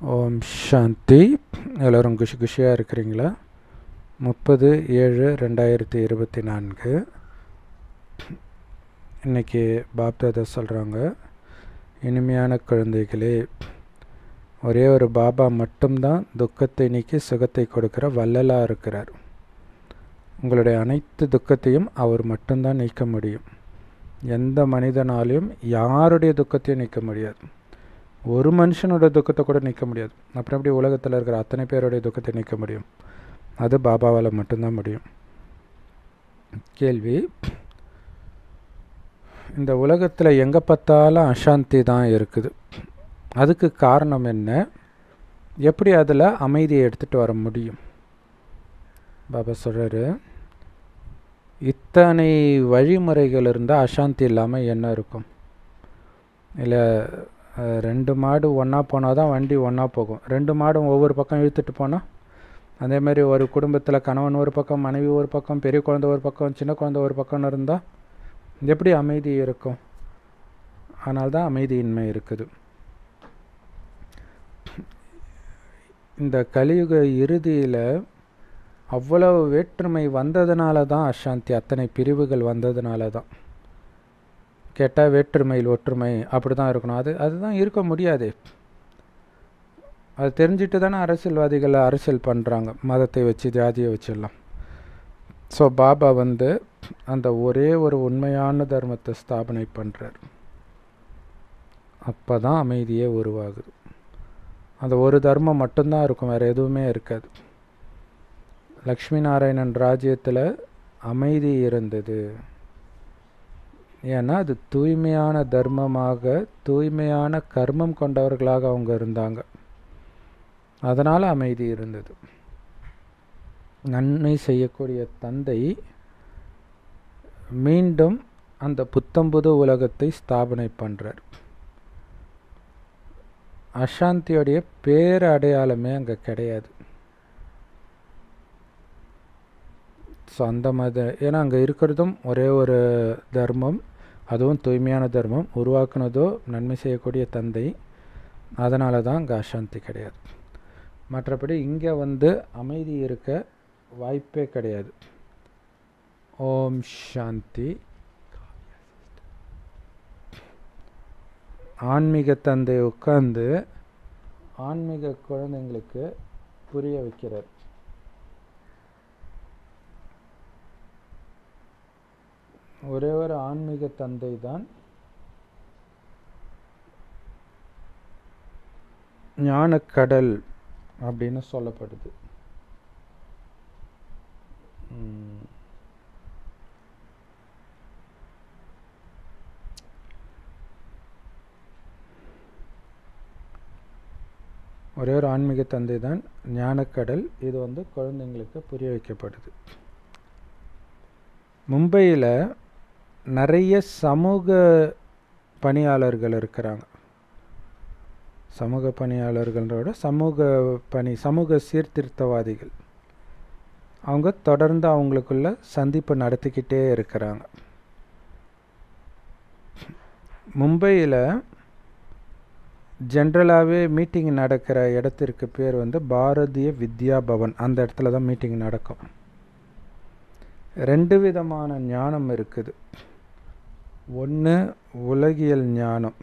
ஓம் சாந்தி. எல்லோரும் குஷியாக இருக்கிறீங்களா? 30/7/2024 இன்றைக்கி பாப்தாதா சொல்கிறாங்க, இனிமையான குழந்தைகளே, ஒரே ஒரு பாபா மட்டும்தான் துக்கத்தை நீக்கி சுகத்தை கொடுக்குற வள்ளலாக இருக்கிறார். உங்களுடைய அனைத்து துக்கத்தையும் அவர் மட்டும்தான் நீக்க முடியும். எந்த மனிதனாலையும் யாருடைய துக்கத்தையும் நீக்க முடியாது. ஒரு மனுஷனோட துக்கத்தை கூட நீக்க முடியாது. அப்புறம் எப்படி உலகத்தில் இருக்கிற அத்தனை பேருடைய துக்கத்தை நீக்க முடியும்? அது பாபாவால் மட்டும்தான் முடியும். கேள்வி: இந்த உலகத்தில் எங்கே பார்த்தாலும் அசாந்தி தான் இருக்குது. அதுக்கு காரணம் என்ன? எப்படி அதில் அமைதியை எடுத்துகிட்டு வர முடியும்? பாபா சொல்கிறாரு, இத்தனை வழிமுறைகள் இருந்தால் அசாந்தி இல்லாமல் என்ன இருக்கும்? இல்லை, 2 மாடு ஒன்றா போனால் தான் வண்டி ஒன்றா போகும். 2 மாடும் ஒவ்வொரு பக்கம் இழுத்துட்டு போனால், அதேமாதிரி ஒரு குடும்பத்தில் கணவன் ஒரு பக்கம், மனைவி ஒரு பக்கம், பெரிய குழந்தை ஒரு பக்கம், சின்ன குழந்தை ஒரு பக்கம்னு இருந்தால் எப்படி அமைதி இருக்கும்? அதனால்தான் அமைதியின்மை இருக்குது. இந்த கலியுக இறுதியில் அவ்வளவு வேற்றுமை வந்ததுனால தான் அசாந்தி, அத்தனை பிரிவுகள் வந்ததுனால தான். கேட்டால் வேற்றுமையில் ஒற்றுமை அப்படி தான் இருக்கணும். அதுதான் இருக்க முடியாது. அது தெரிஞ்சிட்டு தானே அரசியல்வாதிகள் அரசியல் பண்ணுறாங்க, மதத்தை வச்சு ஜாதியை வச்சிடலாம். ஸோ பாபா அந்த ஒரே ஒரு உண்மையான தர்மத்தை ஸ்தாபனை பண்ணுறார். அப்போ தான் அமைதியே உருவாகுது. அந்த ஒரு தர்மம் மட்டும்தான் இருக்கும், வேறு எதுவுமே இருக்காது. லக்ஷ்மி நாராயணன் ராஜ்யத்தில் அமைதி இருந்தது. ஏன்னா அது தூய்மையான தர்மமாக, தூய்மையான கர்மம் கொண்டவர்களாக அவங்க இருந்தாங்க. அதனால் அமைதி இருந்தது. நன்மை செய்யக்கூடிய தந்தை மீண்டும் அந்த புத்தம்புது உலகத்தை ஸ்தாபனை பண்ணுறார். அசாந்தியோடைய பேர் அடையாளமே அங்கே கிடையாது. ஸோ அந்த ஏன்னா அங்கே இருக்கிறதும் ஒரே ஒரு தர்மம், அதுவும் தூய்மையான தர்மம், உருவாக்குனதோ நன்மை செய்யக்கூடிய தந்தை. அதனால தான் அங்கே அசாந்தி கிடையாது. மற்றபடி இங்கே அமைதி இருக்க வாய்ப்பே கிடையாது. ஓம் சாந்தி. ஆன்மீக தந்தை உட்கார்ந்து ஆன்மீக குழந்தைங்களுக்கு புரிய வைக்கிறார். ஒரே ஒரு ஆன்மீக தந்தை தான் ஞானக்கடல் அப்படின்னு சொல்லப்படுது. ஒரே ஒரு ஆன்மீக தந்தை தான் ஞானக்கடல். இது குழந்தைங்களுக்கு புரிய வைக்கப்படுது. மும்பையில் நிறைய சமூக பணியாளர்கள் இருக்கிறாங்க. சமூக பணியாளர்களோட சமூக சீர்திருத்தவாதிகள். அவங்க தொடர்ந்து அவங்களுக்குள்ள சந்திப்பு நடத்திக்கிட்டே இருக்கிறாங்க. மும்பையில் ஜென்ரலாகவே மீட்டிங் நடக்கிற இடத்திற்கு பேர் பாரதிய வித்யா பவன். அந்த இடத்துல தான் மீட்டிங் நடக்கும். 2 விதமான ஞானம் இருக்குது. ஒன்று உலகியல் ஞானம்.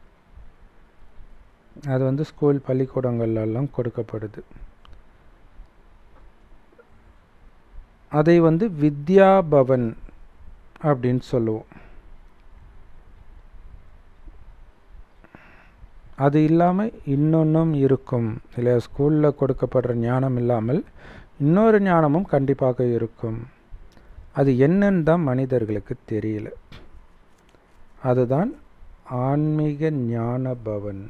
அது ஸ்கூல் பள்ளிக்கூடங்கள்லாம் கொடுக்கப்படுது. அதை வித்யா பவன் அப்படின்னு சொல்லுவோம். அது இல்லாமல் இன்னொன்றும் இருக்கும் இல்லையா? ஸ்கூலில் கொடுக்கப்படுற ஞானம் இல்லாமல் இன்னொரு ஞானமும் கண்டிப்பாக இருக்கும். அது என்னன்னு தான் மனிதர்களுக்கு தெரியல. அதுதான் ஆன்மீக ஞான பவன்.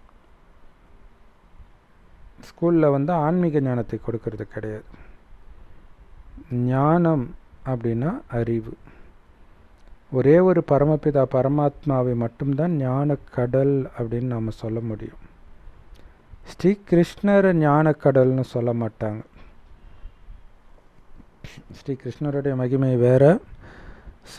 ஸ்கூலில் ஆன்மீக ஞானத்தை கொடுக்கறது கிடையாது. ஞானம் அப்படின்னா அறிவு. ஒரே ஒரு பரமபிதா பரமாத்மாவை மட்டும்தான் ஞானக்கடல் அப்படின்னு நாம் சொல்ல முடியும். ஸ்ரீகிருஷ்ணர் ஞானக்கடல்னு சொல்ல மாட்டாங்க. ஸ்ரீ கிருஷ்ணருடைய மகிமை வேற,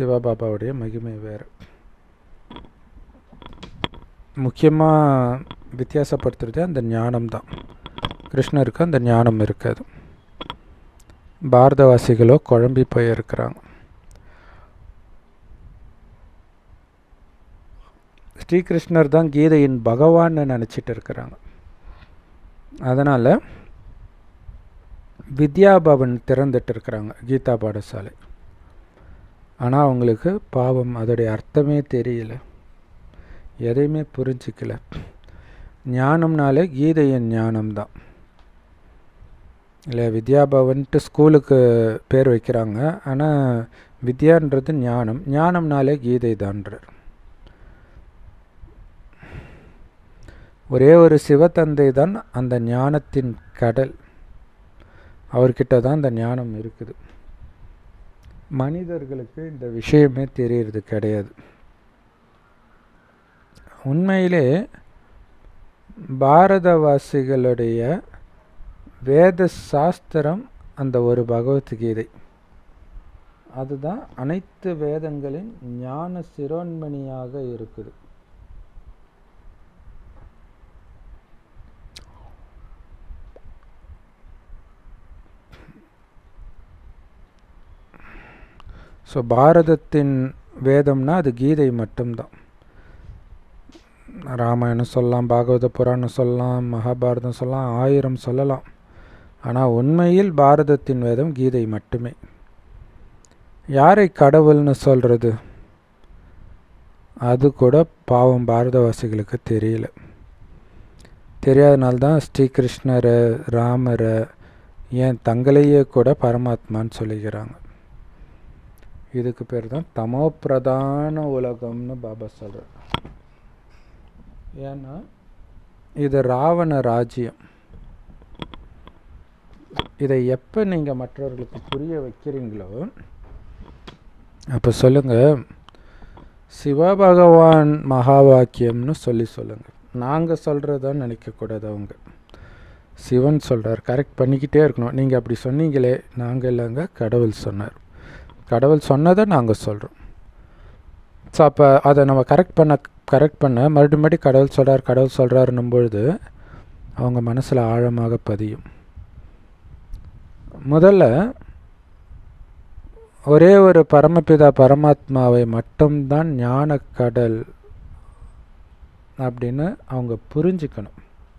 சிவபாபாவுடைய மகிமை வேறு. முக்கியமாக வித்தியாசப்படுத்துறது அந்த ஞானம்தான். கிருஷ்ணருக்கு அந்த ஞானம் இருக்காது. பாரதவாசிகளோ குழம்பி போயிருக்கிறாங்க. ஸ்ரீகிருஷ்ணர் தான் கீதையின் பகவான்னு நினச்சிட்டு இருக்கிறாங்க. அதனால் வித்யாபவன் திறந்துட்டு இருக்கிறாங்க, கீதா பாடசாலை. ஆனால் அவங்களுக்கு பாவம் அதோடைய அர்த்தமே தெரியல, எதையுமே புரிஞ்சிக்கல. ஞானம்னாலே கீதையின் ஞானம்தான் இல்லை. வித்யாபவன்ட்டு ஸ்கூலுக்கு பேர் வைக்கிறாங்க, ஆனால் வித்யான்றது ஞானம், ஞானம்னாலே கீதை தான்றார். ஒரே ஒரு சிவத்தந்தை தான் அந்த ஞானத்தின் கடல், அவர்கிட்ட தான் அந்த ஞானம் இருக்குது. மனிதர்களுக்கு இந்த விஷயமே தெரியறது கிடையாது. உண்மையிலே பாரதவாசிகளுடைய வேத சாஸ்திரம் அந்த ஒரு பகவத்கீதை, அதுதான் அனைத்து வேதங்களின் ஞான சிரோன்மணியாக இருக்குது. ஸோ பாரதத்தின் வேதம்னா அது கீதை மட்டும்தான். ராமாயணம் சொல்லலாம், பாகவத புராணம் சொல்லலாம், மகாபாரதம் சொல்லலாம், 1000 சொல்லலாம். ஆனால் உண்மையில் பாரதத்தின் வேதம் கீதை மட்டுமே. யாரை கடவுள்னு சொல்கிறது அது கூட பாவம் பாரதவாசிகளுக்கு தெரியல. தெரியாதனால்தான் ஸ்ரீகிருஷ்ணரை, ராமரை, ஏன் தங்களையே கூட பரமாத்மான்னு சொல்லிக்கிறாங்க. இதுக்கு பேர் தான் தமோ பிரதான உலகம்னு பாபா சொல்கிறார். ஏன்னா இது ராவண ராஜ்யம். இதை எப்போ நீங்கள் மற்றவர்களுக்கு புரிய வைக்கிறீங்களோ அப்போ சொல்லுங்கள், சிவபகவான் மகா வாக்கியம்னு சொல்லுங்கள். நாங்கள் சொல்கிறதான் நினைக்கக்கூடாது. அவங்க சிவன் சொல்கிறார், கரெக்ட் பண்ணிக்கிட்டே இருக்கணும். நீங்கள் அப்படி சொன்னீங்களே, நாங்கள் இல்லைங்க, கடவுள் சொன்னார். கடவுள் சொன்னதை நாங்கள் சொல்கிறோம். ஸோ அப்போ அதை நம்ம கரெக்ட் பண்ண மறுபடியும் கடவுள் சொல்கிறாருன்னும் பொழுது அவங்க மனசில் ஆழமாக பதியும். முதல்ல ஒரே ஒரு பரமபிதா பரமாத்மாவை மட்டும்தான் ஞான கடல் அப்படின்னு அவங்க புரிஞ்சுக்கணும்.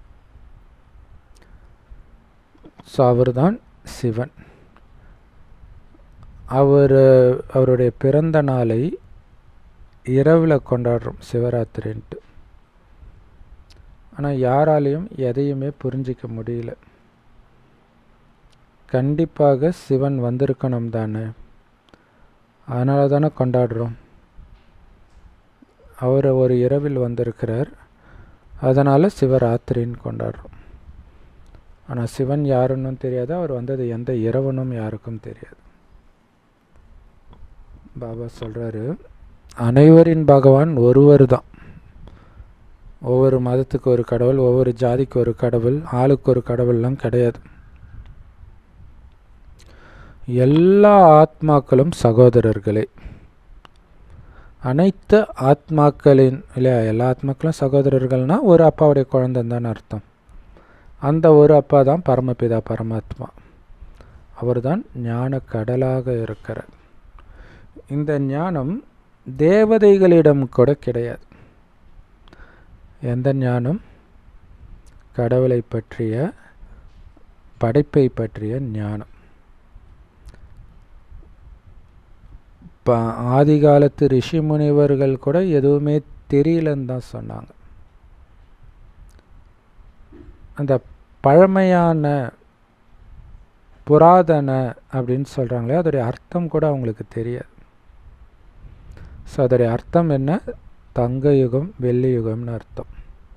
ஸோ அவர் தான் சிவன். அவருடைய பிறந்த நாளை இரவில் கொண்டாடுறோம், சிவராத்திரின்ட்டு. ஆனால் யாராலையும் எதையுமே புரிஞ்சிக்க முடியல. கண்டிப்பாக சிவன் வந்திருக்கணும் தானே, அதனால தானே கொண்டாடுறோம். அவர் ஒரு இரவில் வந்திருக்கிறார், அதனால் சிவராத்திரின்னு கொண்டாடுறோம். ஆனால் சிவன் யாருன்னு தெரியாது, அவர் வந்தது எந்த இரவனும் யாருக்கும் தெரியாது. பாபா சொல்கிறாரு, அனைவரின் பகவான் ஒருவர் தான். ஒவ்வொரு மதத்துக்கு ஒரு கடவுள், ஒவ்வொரு ஜாதிக்கு ஒரு கடவுள், ஆளுக்கு ஒரு கடவுள்லாம் கிடையாது. எல்லா ஆத்மாக்களும் சகோதரர்களே. அனைத்து ஆத்மாக்களின் இல்லையா, எல்லா ஆத்மாக்களும் சகோதரர்கள்னால் ஒரு அப்பாவுடைய குழந்தைன்னு தான் அர்த்தம். அந்த ஒரு அப்பா தான் பரமபிதா பரமாத்மா. அவர் தான் ஞான கடலாக இருக்கிறார். இந்த ஞானம் தேவதைகளிடம் கூட கிடையாது. எந்த ஞானம்? கடவுளை பற்றிய, படைப்பை பற்றிய ஞானம். ஆதி காலத்து ரிஷி முனிவர்கள் கூட எதுவுமே தெரியலன்னு தான் சொன்னாங்க. அந்த பழமையான புராதன அப்படின்னு சொல்கிறாங்களே, அதோடைய அர்த்தம் கூட அவங்களுக்கு தெரியாது. ஸோ அதோடைய அர்த்தம் என்ன? தங்க யுகம், வெள்ளி யுகம்னு அர்த்தம்.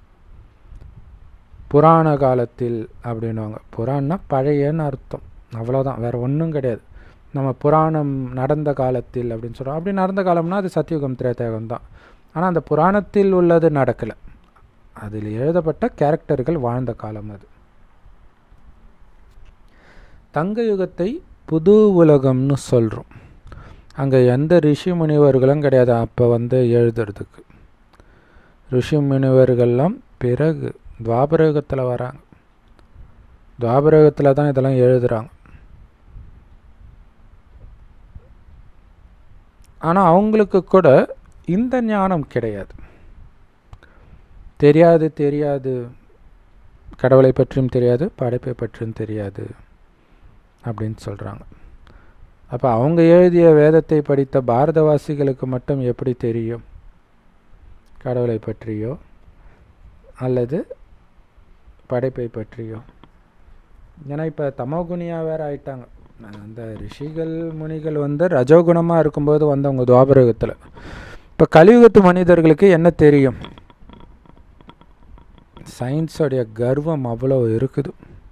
புராண காலத்தில் அப்படின்வாங்க. புராணம்னா பழையன்னு அர்த்தம், அவ்வளோதான், வேறு ஒன்றும் கிடையாது. நம்ம புராணம் நடந்த காலத்தில் அப்படின்னு சொல்கிறோம். அப்படி நடந்த காலம்னா அது சத்தியுகம், திரேதாயுகம் தான். ஆனால் அந்த புராணத்தில் உள்ளது நடக்கலை, அதில் எழுதப்பட்ட கேரக்டர்கள் வாழ்ந்த காலம் அது. தங்க யுகத்தை புது உலகம்னு சொல்கிறோம். அங்கே எந்த ரிஷி முனிவர்களும் கிடையாது அப்போ எழுதுறதுக்கு. ரிஷி முனிவர்கள்லாம் பிறகு துவாபரயுகத்தில் வராங்க. துவாபரயுகத்தில் தான் இதெல்லாம் எழுதுகிறாங்க. ஆனால் அவங்களுக்கு கூட இந்த ஞானம் கிடையாது. தெரியாது, கடவுளை பற்றியும் தெரியாது, படைப்பை பற்றியும் தெரியாது அப்படின்னு சொல்கிறாங்க. அப்போ அவங்க எழுதிய வேதத்தை படித்த பாரதவாசிகளுக்கு மட்டும் எப்படி தெரியும் கடவுளை பற்றியோ அல்லது படைப்பை பற்றியோ? ஏன்னா இப்போ தமோகுணியாக வேறு ஆயிட்டாங்க. அந்த ரிஷிகள் முனிகள் ரஜோகுணமாக இருக்கும்போது வந்தவங்க துவாபரயுகத்தில். இப்போ கலியுகத்து மனிதர்களுக்கு என்ன தெரியும்? சயின்ஸோடைய கர்வம் அவ்வளோ இருக்குது.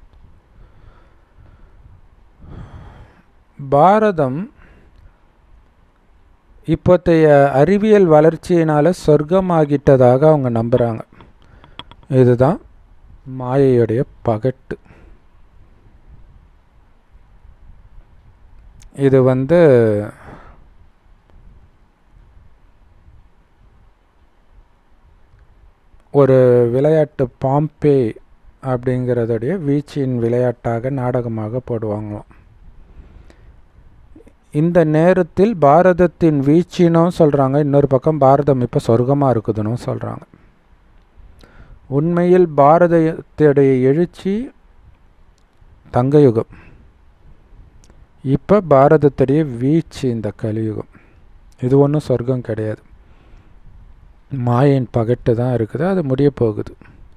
பாரதம் இப்போத்தைய அறிவியல் வளர்ச்சியினால் சொர்க்கமாகிட்டதாக அவங்க நம்புகிறாங்க. இதுதான் மாயையுடைய பகட்டு. இது ஒரு விளையாட்டு பாம்பே அப்படிங்கிறதுடைய வீச்சின் விளையாட்டாக நாடகமாக போடுவாங்களாம். இந்த நேரத்தில் பாரதத்தின் வீச்சினும் சொல்கிறாங்க, இன்னொரு பக்கம் பாரதம் இப்போ சொர்க்கமாக இருக்குதுன்னு சொல்கிறாங்க. உண்மையில் பாரதத்துடைய எழுச்சி தங்கயுகம், இப்போ பாரதத்துடைய வீழ்ச்சி இந்த கலியுகம். இது ஒன்றும் சொர்க்கம் கிடையாது, மாயின் பகட்டு தான் இருக்குது. அது முடிய போகுது.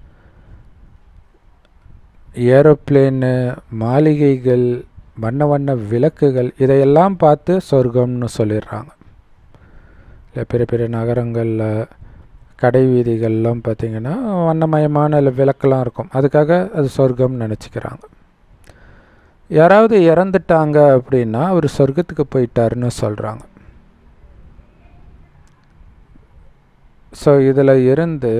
ஏரோப்ளேனு, மாளிகைகள், வண்ண வண்ண விளக்குகள், இதையெல்லாம் பார்த்து சொர்க்கம்னு சொல்லிடுறாங்க. இல்லை பெரிய பெரிய நகரங்களில் கடை வீதிகள்லாம் பார்த்திங்கன்னா வண்ணமயமான விளக்கெல்லாம் இருக்கும், அதுக்காக அது சொர்க்கம்னு நினச்சிக்கிறாங்க. யாராவது இறந்துட்டாங்க அப்படின்னா அவர் சொர்க்கத்துக்கு போயிட்டாருன்னு சொல்கிறாங்க. ஸோ இதில் இருந்து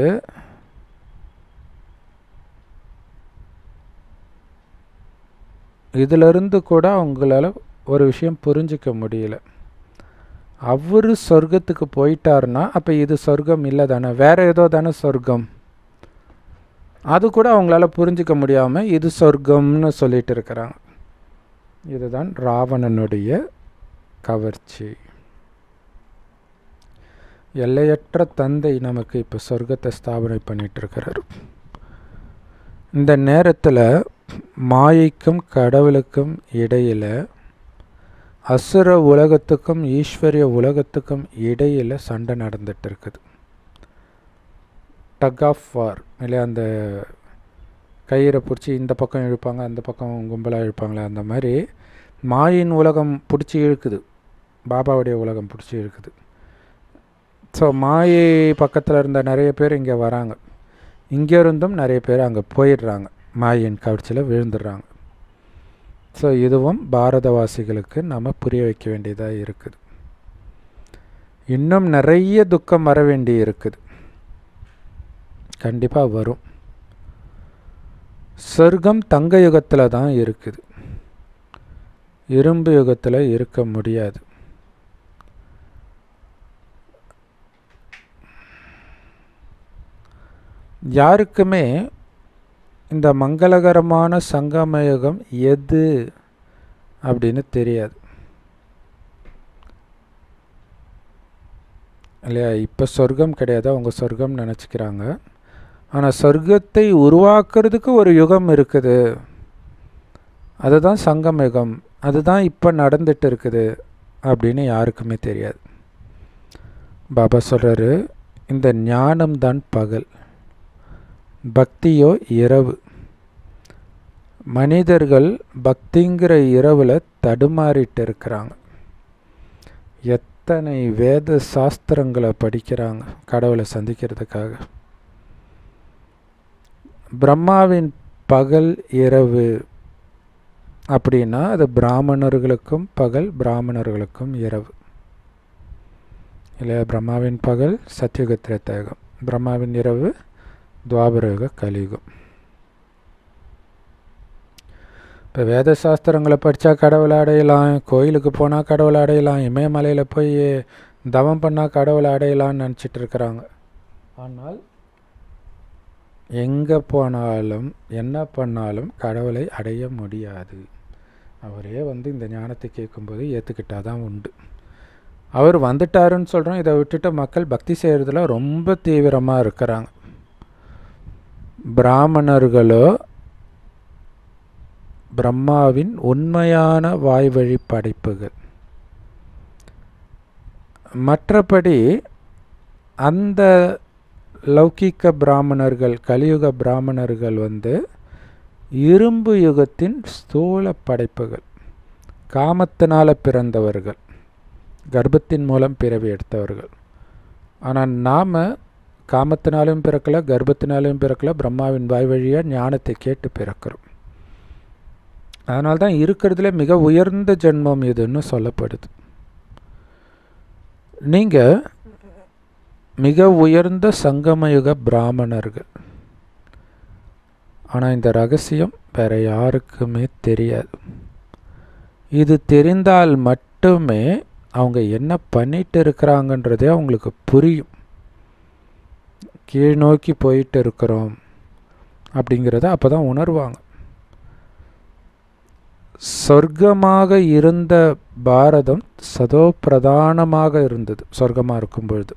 இதிலிருந்து கூட அவங்களால ஒரு விஷயம் புரிஞ்சிக்க முடியல. அவர் சொர்க்கத்துக்கு போயிட்டாருன்னா அப்போ இது சொர்க்கம் இல்லை தானே, வேறு ஏதோ தானே சொர்க்கம். அது கூட அவங்களால புரிஞ்சிக்க முடியாமல் இது சொர்க்கம்னு சொல்லிட்டு இருக்கிறாங்க. இதுதான் ராவணனுடைய கவர்ச்சி. எல்லையற்ற தந்தை நமக்கு இப்போ சொர்க்கத்தை ஸ்தாபனை பண்ணிட்டு இருக்கிறார். இந்த நேரத்தில் மாயைக்கும் கடவுளுக்கும் இடையில், அசுர உலகத்துக்கும் ஈஸ்வரிய உலகத்துக்கும் இடையில் சண்டை நடந்துட்டு இருக்குது. டக் ஆஃப் வார் இல்லையா? அந்த கயிறை பிடிச்சி இந்த பக்கம் இழுப்பாங்க, அந்த பக்கம் கும்பலாக இழுப்பாங்களே, அந்த மாதிரி மாயின் உலகம் பிடிச்சி இழுக்குது, பாபாவுடைய உலகம் பிடிச்சி இழுக்குது. ஸோ மாயை பக்கத்தில் இருந்த நிறைய பேர் இங்கே வராங்க, இங்கே இருந்தும் நிறைய பேர் அங்கே போயிடுறாங்க, மாயின் கவர்ச்சியில் விழுந்துடுறாங்க. ஸோ இதுவும் பாரதவாசிகளுக்கு நம்ம புரிய வைக்க வேண்டியதாக இருக்குது. இன்னும் நிறைய துக்கம் வர வேண்டி இருக்குது, கண்டிப்பாக வரும். சொர்க்கம் தங்க யுகத்தில் தான் இருக்குது, இரும்பு யுகத்தில் இருக்க முடியாது. யாருக்குமே இந்த மங்களகரமான சங்கமயுகம் எது அப்படின்னு தெரியாது இல்லையா? இப்போ சொர்க்கம் கிடையாது, அவங்க சொர்க்கம் நினச்சிக்கிறாங்க. ஆனால் சொர்க்கத்தை உருவாக்குறதுக்கு ஒரு யுகம் இருக்குது, அதுதான் சங்கமயுகம், அதுதான் இப்போ நடந்துட்டு இருக்குது அப்படின்னு யாருக்குமே தெரியாது. பாபா சொல்கிறாரு, இந்த ஞானம்தான் பகல், பக்தியோ இரவு. மனிதர்கள் பக்திங்கிற இரவில் தடுமாறிட்டு இருக்கிறாங்க. எத்தனை வேத சாஸ்திரங்களை படிக்கிறாங்க கடவுளை சந்திக்கிறதுக்காக. பிரம்மாவின் பகல் இரவு அப்படின்னா அது பிராமணர்களுக்கும் பகல், பிராமணர்களுக்கும் இரவு இல்லையா? பிரம்மாவின் பகல் சத்யுக திரேதாயுகம், பிரம்மாவின் இரவு துவாபரயுக கலியுகம். இப்போ வேத சாஸ்திரங்களை படித்தா கடவுளை அடையலாம், கோயிலுக்கு போனால் கடவுளை அடையலாம், இமயமலையில் போய் தவம் பண்ணால் கடவுளை அடையலான்னு நினச்சிட்டு இருக்கிறாங்க. ஆனால் எங்கே போனாலும் என்ன பண்ணாலும் கடவுளை அடைய முடியாது. அவரே இந்த ஞானத்தை கேட்கும்போது ஏற்றுக்கிட்டால் தான் உண்டு. அவர் வந்துட்டாருன்னு சொல்கிறோம். இதை விட்டுட்டு மக்கள் பக்தி செய்கிறதுல ரொம்ப தீவிரமாக இருக்கிறாங்க. பிராமணர்களோ பிரம்மாவின் உண்மையான வாய்வழி படைப்புகள். மற்றபடி அந்த லௌகிக்க பிராமணர்கள், கலியுக பிராமணர்கள் இரும்பு யுகத்தின் ஸ்தூல படைப்புகள், காமத்தினால் பிறந்தவர்கள், கர்ப்பத்தின் மூலம் பிறவி எடுத்தவர்கள். ஆனால் நாம் காமத்தினாலும் பிறக்கலை, கர்ப்பத்தினாலும் பிறக்கலை, பிரம்மாவின் வாய் வழியாக ஞானத்தை கேட்டு பிறக்கிறோம். அதனால்தான் இருக்கிறதுல மிக உயர்ந்த ஜென்மம் இதுன்னு சொல்லப்படுது. நீங்கள் மிக உயர்ந்த சங்கமயுக பிராமணர்கள். ஆனால் இந்த ரகசியம் வேற யாருக்குமே தெரியாது. இது தெரிந்தால் மட்டுமே அவங்க என்ன பண்ணிட்டு இருக்கிறாங்கன்றதே அவங்களுக்கு புரியும். கீழ் நோக்கி போயிட்டு இருக்கிறோம் அப்படிங்கிறத அப்போ தான் உணர்வாங்க. சொர்க்கமாக இருந்த பாரதம் சதோ பிரதானமாக இருந்தது சொர்க்கமாக இருக்கும் பொழுது.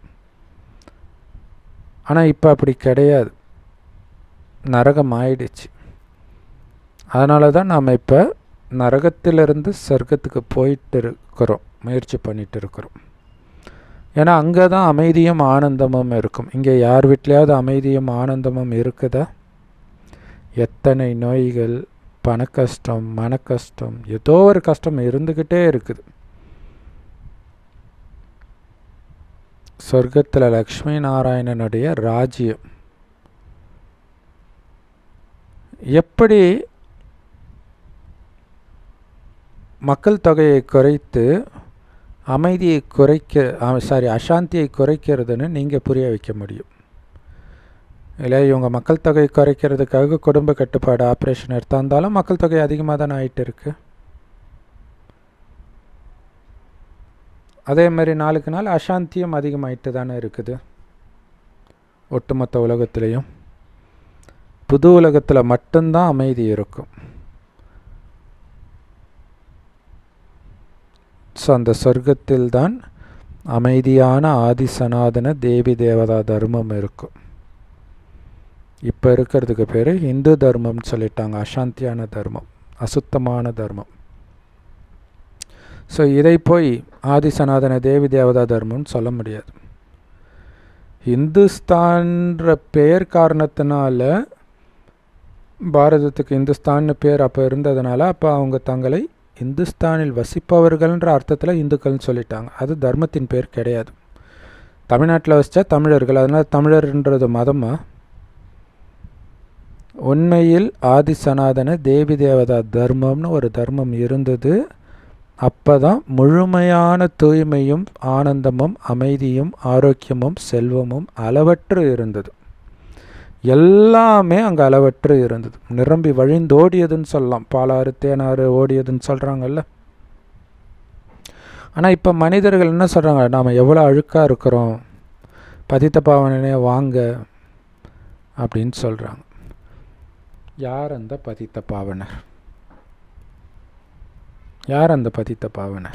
ஆனால் இப்போ அப்படி கிடையாது, நரகம் ஆயிடுச்சு. அதனால தான் நாம் இப்போ நரகத்திலிருந்து சொர்க்கத்துக்கு போயிட்டு இருக்கிறோம், முயற்சி பண்ணிட்டு இருக்கிறோம். ஏன்னா அங்கே தான் அமைதியும் ஆனந்தமும் இருக்கும். இங்கே யார் வீட்லையாவது அமைதியும் ஆனந்தமும் இருக்குதா? எத்தனை நோய்கள், பண கஷ்டம், மன கஷ்டம், ஏதோ ஒரு கஷ்டம் இருந்துக்கிட்டே இருக்குது. சொர்க்கத்தில் லக்ஷ்மி நாராயணனுடைய ராஜ்யம். எப்படி மக்கள் தொகையை குறைத்து அமைதியை அசாந்தியை குறைக்கிறதுன்னு நீங்கள் புரிய வைக்க முடியும். இல்லை இவங்க மக்கள் தொகை குறைக்கிறதுக்காக குடும்ப கட்டுப்பாடு ஆப்ரேஷன் எடுத்தாலும் மக்கள் தொகை அதிகமாக தானே ஆகிட்டு இருக்கு. அதே மாதிரி நாளுக்கு நாள் அசாந்தியும் அதிகமாகிட்டு தானே இருக்குது ஒட்டுமொத்த உலகத்திலையும். புது உலகத்தில் மட்டும்தான் அமைதி இருக்கும். ஸோ அந்த சொர்க்கத்தில் தான் அமைதியான ஆதி சனாதன தேவி தேவதா தர்மம் இருக்கும். இப்போ இருக்கிறதுக்கு பேர் இந்து தர்மம்னு சொல்லிட்டாங்க. அசாந்தியான தர்மம், அசுத்தமான தர்மம். ஸோ இதை போய் ஆதி சனாதன தேவி தேவதா தர்மம்னு சொல்ல முடியாது. இந்துஸ்தான்ற பெயர் காரணத்தினால, பாரதத்துக்கு இந்துஸ்தான்னு பேர் அப்போ இருந்ததுனால, அப்போ அவங்க தங்களை இந்துஸ்தானில் வசிப்பவர்கள்ன்ற அர்த்தத்தில் இந்துக்கள்னு சொல்லிட்டாங்க. அது தர்மத்தின் பேர் கிடையாது. தமிழ்நாட்டில் வசித்தா தமிழர்கள், அதனால் தமிழர்ன்றது மதமாக. உண்மையில் ஆதி சனாதன தேவி தேவதா தர்மம்னு ஒரு தர்மம் இருந்தது. அப்போ தான் முழுமையான தூய்மையும் ஆனந்தமும் அமைதியும் ஆரோக்கியமும் செல்வமும் அளவற்று இருந்தது. எல்லாமே அங்கே அளவற்று இருந்தது, நிரம்பி வழிந்தோடியதுன்னு சொல்லலாம். பாலாறு தேனாறு ஓடியதுன்னு சொல்கிறாங்கல்ல. ஆனால் இப்போ மனிதர்கள் என்ன சொல்கிறாங்க? நாம் எவ்வளோ அழுக்காக இருக்கிறோம், பதித்த பாவனே வாங்க அப்படின்னு சொல்கிறாங்க. யார் அந்த பதித்த பாவனர்? யார் அந்த பதித்த பாவனர்?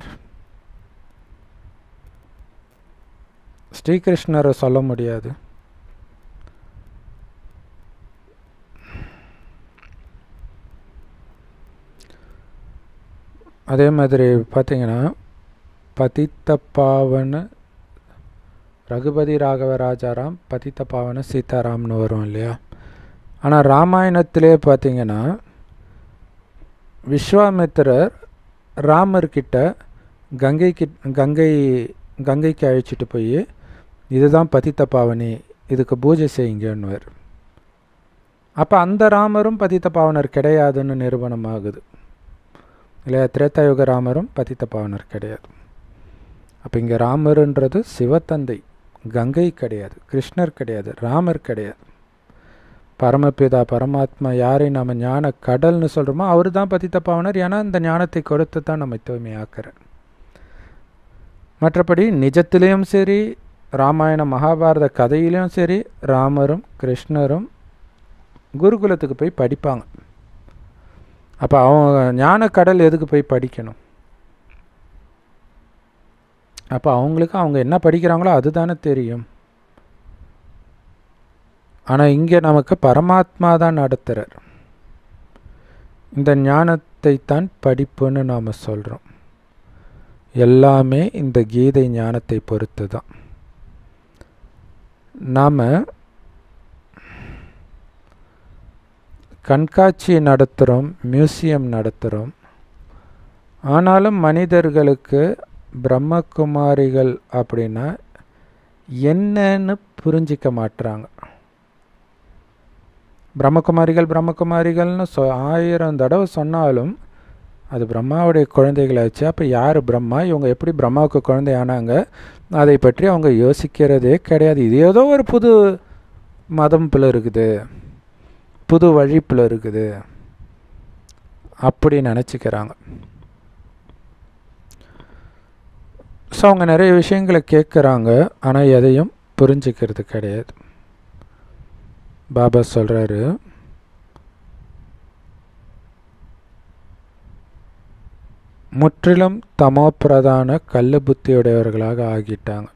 ஸ்ரீகிருஷ்ணரை சொல்ல முடியாது. அதே மாதிரி பார்த்தீங்கன்னா பதித்த பாவன ரகுபதி ராகவராஜாராம், பதித்த பாவன சீதாராம்னு வரும் இல்லையா? ஆனால் ராமாயணத்திலே பார்த்தீங்கன்னா விஸ்வாமித்திரர் ராமர்கிட்ட கங்கைக்கு அழைச்சிட்டு போய் இதுதான் பதித்த பாவனி, இதுக்கு பூஜை செய்யுங்கன்னுவர். அப்போ அந்த ராமரும் பதித்த பாவனர் கிடையாதுன்னு நிரூபணம் ஆகுது இல்லையா? திரேதாயுக ராமரும் பதித்த பாவனர் கிடையாது. அப்போ இங்கே ராமருன்றது சிவத்தந்தை, கங்கை கிடையாது, கிருஷ்ணர் கிடையாது, ராமர் கிடையாது. பரமபிதா பரமாத்மா யாரை நம்ம ஞான கடல்னு சொல்கிறோமோ அவர் தான் பதித்த பாவனர். ஏன்னா இந்த ஞானத்தை கொடுத்து தான் நம்ம தூய்மையாக்குறார். மற்றபடி நிஜத்திலையும் சரி, ராமாயண மகாபாரத கதையிலையும் சரி, ராமரும் கிருஷ்ணரும் குருகுலத்துக்கு போய் படிப்பாங்க. அப்போ அவங்க ஞானக்கடல் எதுக்கு போய் படிக்கணும்? அப்போ அவங்களுக்கு அவங்க என்ன படிக்கிறாங்களோ அதுதானே தெரியும். ஆனால் இங்கே நமக்கு பரமாத்மா தான் நடத்துகிறார். இந்த ஞானத்தை தான் படிப்புன்னு நாம் சொல்கிறோம். எல்லாமே இந்த கீதை ஞானத்தை பொறுத்து தான். நாம் கண்காட்சி நடத்துகிறோம், மியூசியம் நடத்துகிறோம். ஆனாலும் மனிதர்களுக்கு பிரம்மகுமாரிகள் அப்படின்னா என்னன்னு புரிஞ்சிக்க மாட்டுறாங்க. பிரம்மகுமாரிகள்னு 1000 தடவை சொன்னாலும் அது பிரம்மாவுடைய குழந்தைகளாச்சு. அப்போ யார் பிரம்மா, இவங்க எப்படி பிரம்மாவுக்கு குழந்தை ஆனாங்க, அதை பற்றி அவங்க யோசிக்கிறதே கிடையாது. இது ஏதோ ஒரு புது மதம் பிள்ளை இருக்குது, புது வழிப்பில் இருக்குது அப்படி நினச்சிக்கிறாங்க. ஸோ அவங்க நிறைய விஷயங்களை கேட்குறாங்க, ஆனால் எதையும் புரிஞ்சிக்கிறது கிடையாது. பாபா சொல்கிறாரு, முற்றிலும் தமோ பிரதான கள்ளு புத்தியுடையவர்களாக ஆகிட்டாங்க.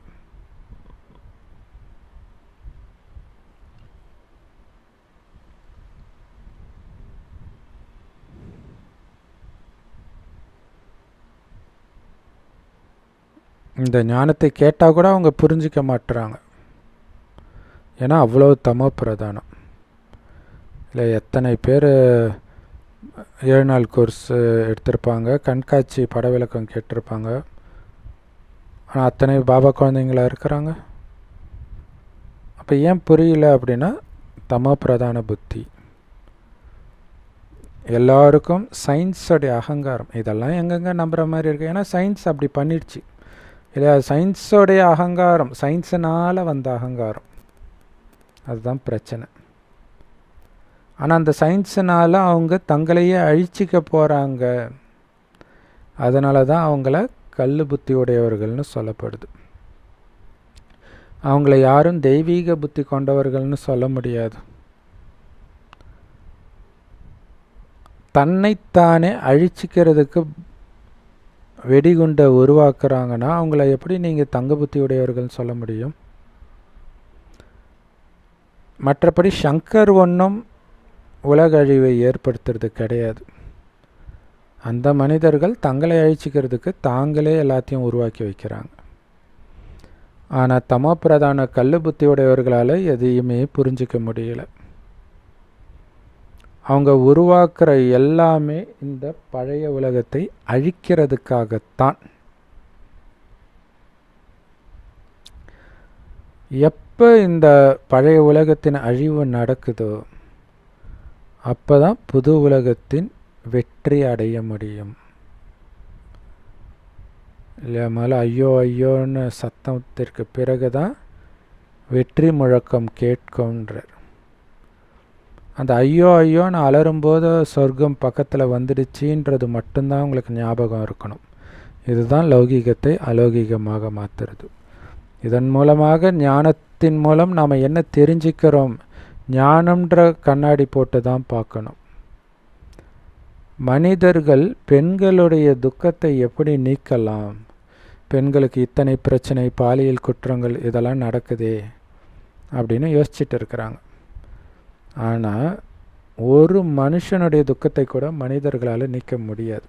இந்த ஞானத்தை கேட்டால் கூட அவங்க புரிஞ்சிக்க மாட்டுறாங்க. ஏன்னா அவ்வளோ தமோ பிரதானம். இல்லை எத்தனை பேர் 7 நாள் கோர்ஸ் எடுத்திருப்பாங்க, கண்காட்சி பட விளக்கம் கேட்டிருப்பாங்க, ஆனால் அத்தனை பாபா குழந்தைங்களா இருக்கிறாங்க. அப்போ ஏன் புரியல அப்படின்னா தமோ பிரதான புத்தி. எல்லாருக்கும் சயின்ஸோடைய அகங்காரம். இதெல்லாம் எங்கெங்கே நம்புகிற மாதிரி இருக்குது. ஏன்னா சயின்ஸ் அப்படி பண்ணிடுச்சு இல்லையா? சயின்ஸோடைய அகங்காரம், சயின்ஸுனால் வந்த அகங்காரம், அதுதான் பிரச்சனை. ஆனால் அந்த சயின்ஸுனால் அவங்க தங்களையே அழிச்சிக்க போகிறாங்க. அதனால தான் அவங்கள கள்ளு புத்தி உடையவர்கள்னு சொல்லப்படுது. அவங்கள யாரும் தெய்வீக புத்தி கொண்டவர்கள்னு சொல்ல முடியாது. தன்னைத்தானே அழிச்சிக்கிறதுக்கு வெடிகுண்டை உருவாக்குறாங்கன்னா அவங்கள எப்படி நீங்கள் தங்க புத்தி உடையவர்கள்னு சொல்ல முடியும்? மற்றபடி சங்கர் ஒன்றும் உலக அழிவை ஏற்படுத்துறது கிடையாது. அந்த மனிதர்கள் தங்களை அழிச்சிக்கிறதுக்கு தாங்களே எல்லாத்தையும் உருவாக்கி வைக்கிறாங்க. ஆனால் தமோ பிரதான கள்ளு புத்தி உடையவர்களால் எதையுமே புரிஞ்சிக்க முடியல. அவங்க உருவாக்குற எல்லாமே இந்த பழைய உலகத்தை அழிக்கிறதுக்காகத்தான். எப்போ இந்த பழைய உலகத்தின் அழிவு நடக்குதோ அப்போ தான் புது உலகத்தின் வெற்றி அடைய முடியும். இல்லையா? மேலே ஐயோ ஐயோன்னு சத்தத்திற்கு பிறகு தான் வெற்றி முழக்கம் கேட்கும்ன்றார். அந்த ஐயோ ஐயோன்னு அலறும்போது சொர்க்கம் பக்கத்தில் வந்துடுச்சின்றது மட்டும்தான் உங்களுக்கு ஞாபகம் இருக்கணும். இதுதான் லௌகீகத்தை அலௌகீகமாக மாற்றுறது. இதன் மூலமாக ஞானத்தின் மூலம் நாம் என்ன தெரிஞ்சுக்கிறோம்? ஞானம்ன்ற கண்ணாடி போட்டு தான் பார்க்கணும். மனிதர்கள் பெண்களுடைய துக்கத்தை எப்படி நீக்கலாம்? பெண்களுக்கு இத்தனை பிரச்சனை, பாலியல் குற்றங்கள் இதெல்லாம் நடக்குதே அப்படின்னு யோசிச்சுட்டு இருக்கிறாங்க. ஆனால் ஒரு மனுஷனுடைய துக்கத்தை கூட மனிதர்களால் நீக்க முடியாது.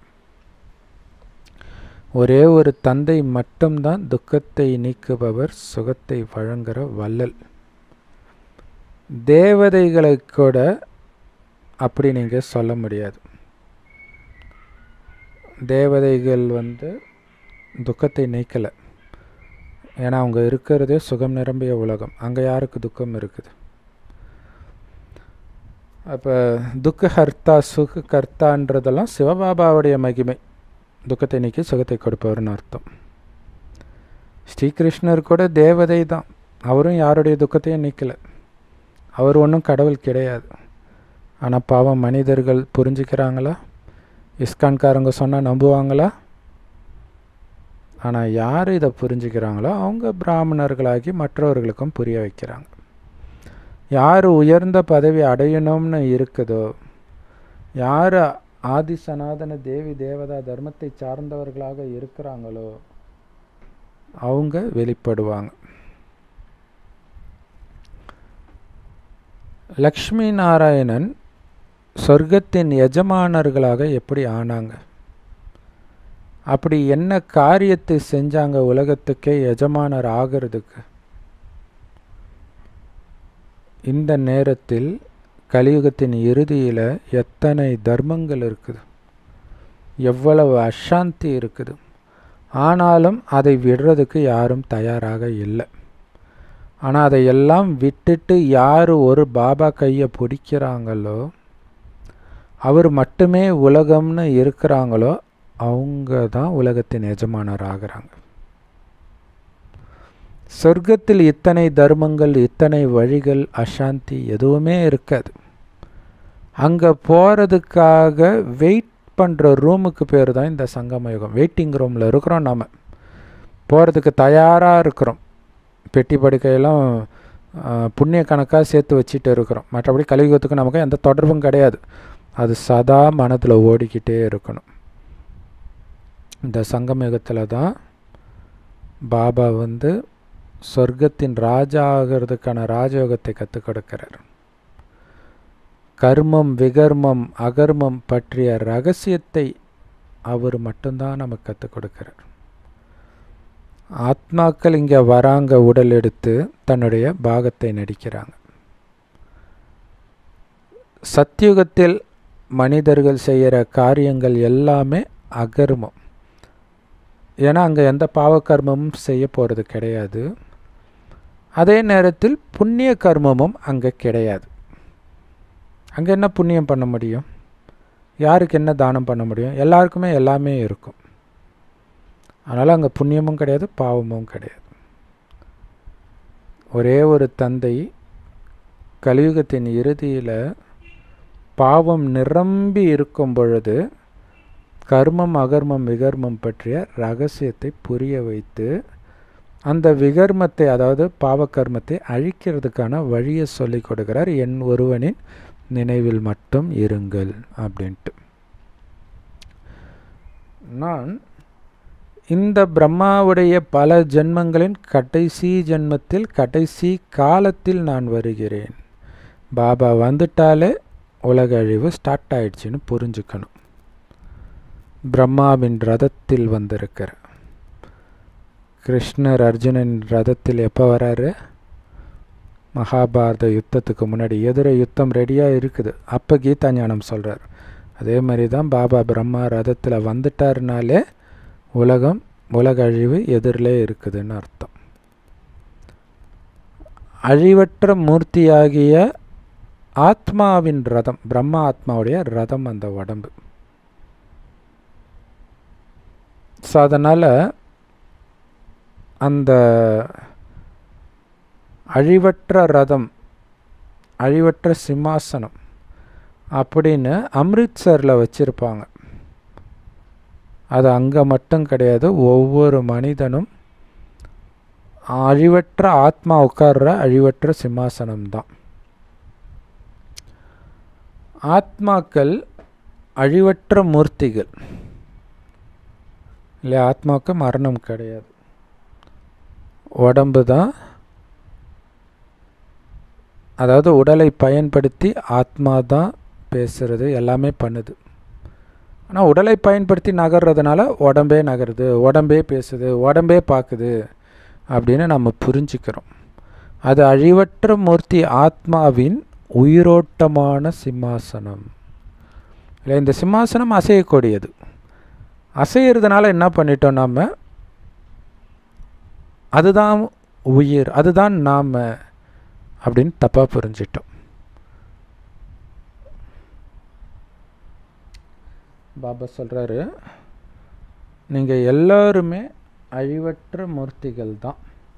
ஒரே ஒரு தந்தை மட்டும்தான் துக்கத்தை நீக்குபவர், சுகத்தை வழங்குகிற வள்ளல். தேவதைகளை கூட அப்படி நீங்கள் சொல்ல முடியாது. தேவதைகள் துக்கத்தை நீக்கலை. ஏன்னா அவங்க இருக்கிறதே சுகம் நிரம்பிய உலகம். அங்கே யாருக்கு துக்கம் இருக்குது? அப்போ துக்கஹர்த்தா சுககர்த்தான்றதெல்லாம் சிவபாபாவுடைய மகிமை. துக்கத்தை நீக்கி சுகத்தை கொடுப்பவர்னு அர்த்தம். ஸ்ரீகிருஷ்ணர் கூட தேவதை தான். அவரும் யாருடைய துக்கத்தையும் நீக்கலை. அவர் ஒன்றும் கடவுள் கிடையாது. ஆனால் பாவம் மனிதர்கள் புரிஞ்சுக்கிறாங்களா? இஸ்கான்காரங்க சொன்னால் நம்புவாங்களா? ஆனால் யார் இதை புரிஞ்சுக்கிறாங்களோ அவங்க பிராமணர்களாகி மற்றவர்களுக்கும் புரிய வைக்கிறாங்க. யார் உயர்ந்த பதவி அடையணும்னு இருக்குதோ, யார் ஆதி சனாதன தேவி தேவதா தர்மத்தை சார்ந்தவர்களாக இருக்கிறாங்களோ அவங்க வெளிப்படுவாங்க. லக்ஷ்மி நாராயணன் சொர்க்கத்தின் எஜமானர்களாக எப்படி ஆனாங்க? அப்படி என்ன காரியத்தை செஞ்சாங்க உலகத்துக்கே எஜமானர் ஆகிறதுக்கு? இந்த நேரத்தில் கலியுகத்தின் இறுதியில் எத்தனை தர்மங்கள் இருக்குது, எவ்வளவு அசாந்தி இருக்குது. ஆனாலும் அதை விடுறதுக்கு யாரும் தயாராக இல்லை. ஆனால் அதையெல்லாம் விட்டுட்டு யார் ஒரு பாபா கையை பிடிக்கிறாங்களோ, அவர் மட்டுமே உலகம்னு இருக்கிறாங்களோ, அவங்க தான் உலகத்தின் எஜமானர் ஆகிறாங்க. சொர்க்கத்தில் இத்தனை தர்மங்கள், இத்தனை வழிகள், அசாந்தி எதுவுமே இருக்காது. அங்கே போகிறதுக்காக வெயிட் பண்ணுற ரூமுக்கு பேர் தான் இந்த சங்கமயுகம். வெயிட்டிங் ரூமில் இருக்கிறோம், நாம் போகிறதுக்கு தயாராக இருக்கிறோம். பெட்டி படுக்கையெல்லாம் புண்ணிய கணக்காக சேர்த்து வச்சுட்டு இருக்கிறோம். மற்றபடி கலியுகத்துக்கு நமக்கு எந்த தொடர்பும் கிடையாது. அது சதா மனதில் ஓடிக்கிட்டே இருக்கணும். இந்த சங்கமயுகத்தில் தான் பாபா சொர்க்கத்தின் ராஜா ஆகிறதுக்கான ராஜயோகத்தை கற்றுக் கொடுக்கிறார். கர்மம், விகர்மம், அகர்மம் பற்றிய ரகசியத்தை அவர் மட்டும்தான் நமக்கு கற்றுக் கொடுக்கிறார். ஆத்மாக்கள் இங்கே வராங்க, உடல் எடுத்து தன்னுடைய பாகத்தை நடிக்கிறாங்க. சத்தியுகத்தில் மனிதர்கள் செய்கிற காரியங்கள் எல்லாமே அகர்மம். ஏன்னா அங்கே எந்த பாவகர்மமும் செய்ய போகிறது கிடையாது. அதே நேரத்தில் புண்ணிய கர்மமும் அங்கே கிடையாது. அங்கே என்ன புண்ணியம் பண்ண முடியும்? யாருக்கு என்ன தானம் பண்ண முடியும்? எல்லாருக்குமே எல்லாமே இருக்கும். அதனால் அங்கே புண்ணியமும் கிடையாது, பாவமும் கிடையாது. ஒரே ஒரு தந்தை கலியுகத்தின் இறுதியில் பாவம் நிரம்பி இருக்கும் பொழுது கர்மம், அகர்மம், விகர்மம் பற்றிய ரகசியத்தை புரிய வைத்து அந்த விகர்மத்தை, அதாவது பாவகர்மத்தை அழிக்கிறதுக்கான வழியை சொல்லி கொடுக்கிறார். என் ஒருவனின் நினைவில் மட்டும் இருங்கள் அப்படின்ட்டு. நான் இந்த பிரம்மாவுடைய பல ஜென்மங்களின் கடைசி ஜென்மத்தில், கடைசி காலத்தில் நான் வருகிறேன். பாபா வந்துட்டாலே உலக அழிவு ஸ்டார்ட் ஆயிடுச்சுன்னு புரிஞ்சுக்கணும். பிரம்மாவின் ரதத்தில் வந்திருக்கிற கிருஷ்ணர் அர்ஜுனன் ரதத்தில் எப்போ வராரு? மகாபாரத யுத்தத்துக்கு முன்னாடி. எதிர யுத்தம் ரெடியாக இருக்குது, அப்போ கீதா ஞானம் சொல்கிறார். அதே மாதிரி தான் பாபா பிரம்மா ரதத்தில் வந்துட்டாருனாலே உலக அழிவு எதிரிலே இருக்குதுன்னு அர்த்தம். அழிவற்ற மூர்த்தியாகிய ஆத்மாவின் ரதம், பிரம்மா ஆத்மாவுடைய ரதம் அந்த உடம்பு. ஸோ அதனால் அந்த அழிவற்ற ரதம், அழிவற்ற சிம்மாசனம் அப்படின்னு அம்ரித்சரில் வச்சுருப்பாங்க. அது அங்கே மட்டும் கிடையாது, ஒவ்வொரு மனிதனும் அழிவற்ற ஆத்மா உட்கார்ற அழிவற்ற சிம்மாசனம்தான். ஆத்மாக்கள் அழிவற்ற மூர்த்திகள் இல்லை. ஆத்மாவுக்கு மரணம் கிடையாது. உடம்பு தான், அதாவது உடலை பயன்படுத்தி ஆத்மா தான் பேசுகிறது, எல்லாமே பண்ணுது. ஆனால் உடலை பயன்படுத்தி நகர்றதுனால உடம்பே நகருது, உடம்பே பேசுது, உடம்பே பார்க்குது அப்படின்னு நம்ம புரிஞ்சுக்கிறோம். அது அழிவற்ற மூர்த்தி ஆத்மாவின் உயிரோட்டமான சிம்மாசனம் இல்லை. இந்த சிம்மாசனம் அசையக்கூடியது. அசைகிறதுனால என்ன பண்ணிட்டோம் நாம்? அதுதான் உயிர், அதுதான் நாம் அப்படின்னு தப்பாக புரிஞ்சிட்டோம். பாபா சொல்கிறாரு, நீங்கள் எல்லாருமே அழிவற்ற மூர்த்திகள் தான்.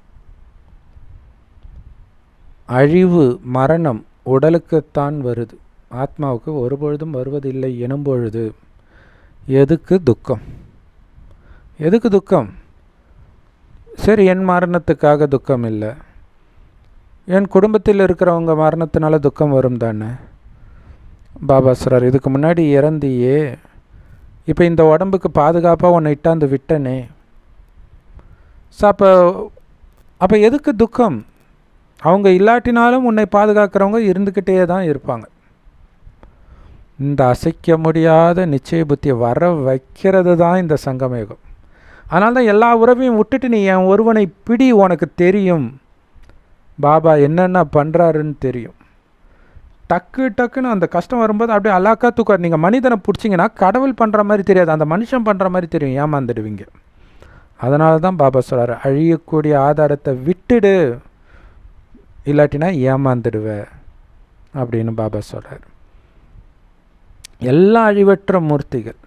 அழிவு, மரணம் உடலுக்குத்தான் வருது, ஆத்மாவுக்கு ஒருபொழுதும் வருவதில்லை எனும் பொழுது எதுக்கு துக்கம்? எதுக்கு துக்கம்? சரி, என் மரணத்துக்காக துக்கம் இல்லை, என் குடும்பத்தில் இருக்கிறவங்க மரணத்தினால துக்கம் வரும் தானே. பாபா சொல்கிறார், இதுக்கு முன்னாடி இறந்தியே, இப்போ இந்த உடம்புக்கு பாதுகாப்பாக உன்னை இட்டாந்து விட்டனே. ஸோ அப்போ எதுக்கு துக்கம்? அவங்க இல்லாட்டினாலும் உன்னை பாதுகாக்கிறவங்க இருந்துக்கிட்டே தான் இருப்பாங்க. இந்த அசைக்க முடியாத நிச்சய புத்தியை வர வைக்கிறது தான் இந்த சங்கமயுகம். அதனால தான் எல்லா உறவையும் விட்டுட்டு நீ என் ஒருவனை பிடி, உனக்கு தெரியும் பாபா என்னென்ன பண்ணுறாருன்னு தெரியும். டக்குன்னு அந்த கஷ்டம் வரும்போது அப்படியே அலாக்கா தூக்கார். நீங்கள் மனிதனை பிடிச்சிங்கன்னா கடவுள் பண்ணுற மாதிரி தெரியாது, அந்த மனுஷன் பண்ணுற மாதிரி தெரியும், ஏமாந்துடுவீங்க. அதனால தான் பாபா சொல்கிறார், அழியக்கூடிய ஆதாரத்தை விட்டுடு, இல்லாட்டினா ஏமாந்துடுவ அப்படின்னு பாபா சொல்கிறார். எல்லாம் அழிவற்ற மூர்த்திகள்.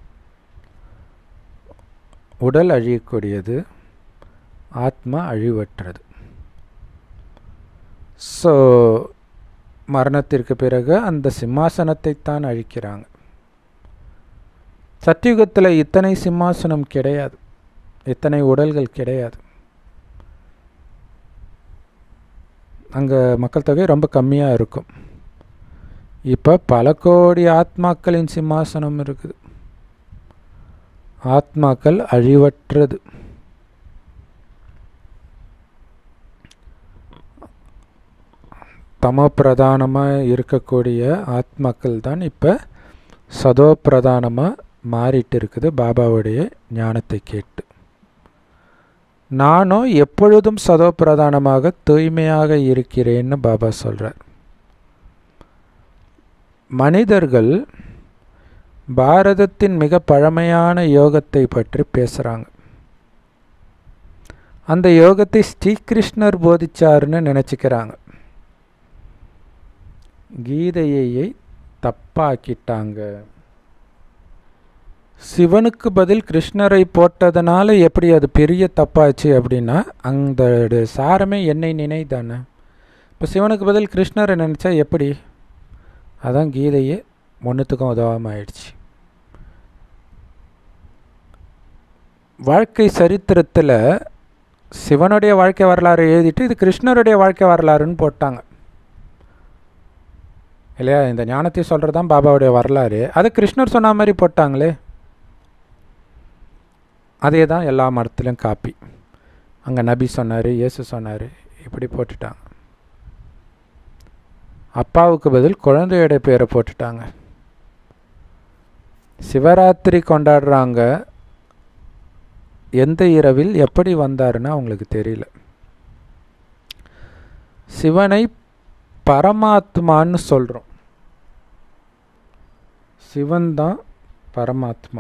உடல் அழியக்கூடியது, ஆத்மா அழிவற்றது. ஸோ மரணத்திற்கு பிறகு அந்த சிம்மாசனத்தை தான் அழிக்கிறாங்க. சத்தியுகத்தில் இத்தனை சிம்மாசனம் கிடையாது, இத்தனை உடல்கள் கிடையாது. அங்கே மக்கள் தொகை ரொம்ப கம்மியாக இருக்கும். இப்போ பல கோடி ஆத்மாக்களின் சிம்மாசனம் இருக்குது. ஆத்மாக்கள் அழிவற்றது. தமோ பிரதானமாக இருக்கக்கூடிய ஆத்மாக்கள் தான் இப்போ சதோ பிரதானமாக மாறிட்டு இருக்குது பாபாவுடைய ஞானத்தை கேட்டு. நானும் எப்பொழுதும் சதோ பிரதானமாக தூய்மையாக இருக்கிறேன்னு பாபா சொல்கிறார். மனிதர்கள் பாரதத்தின் மிக பழமையான யோகத்தை பற்றி பேசுகிறாங்க. அந்த யோகத்தை ஸ்ரீகிருஷ்ணர் போதிச்சாருன்னு நினச்சிக்கிறாங்க. கீதையை தப்பாக்கிட்டாங்க. சிவனுக்கு பதில் கிருஷ்ணரை போட்டதுனால எப்படி அது பெரிய தப்பாச்சு அப்படின்னா, அந்த சாரமே என்னை நினைதானே. இப்போ சிவனுக்கு பதில் கிருஷ்ணரை நினச்சா எப்படி? அதான் கீதையே ஒன்றுத்துக்கும் உதவாமல் ஆயிடுச்சு. வாழ்க்கை சரித்திரத்தில் சிவனுடைய வாழ்க்கை வரலாறு எழுதிட்டு இது கிருஷ்ணருடைய வாழ்க்கை வரலாறுன்னு போட்டாங்க இல்லையா? இந்த ஞானத்தை சொல்கிறது தான் பாபாவுடைய வரலாறு. அது கிருஷ்ணர் சொன்ன மாதிரி போட்டாங்களே, அதே தான் எல்லா மதத்துலையும் காப்பி. அங்கே நபி சொன்னார், இயேசு சொன்னார், இப்படி போட்டுட்டாங்க. அப்பாவுக்கு பதில் குழந்தையோட பேரை போட்டுட்டாங்க. சிவராத்திரி கொண்டாடுறாங்க, எந்த இரவில் எப்படி வந்தாருன்னு அவங்களுக்கு தெரியல. சிவனை பரமாத்மான்னு சொல்கிறோம். சிவன் தான் பரமாத்மா.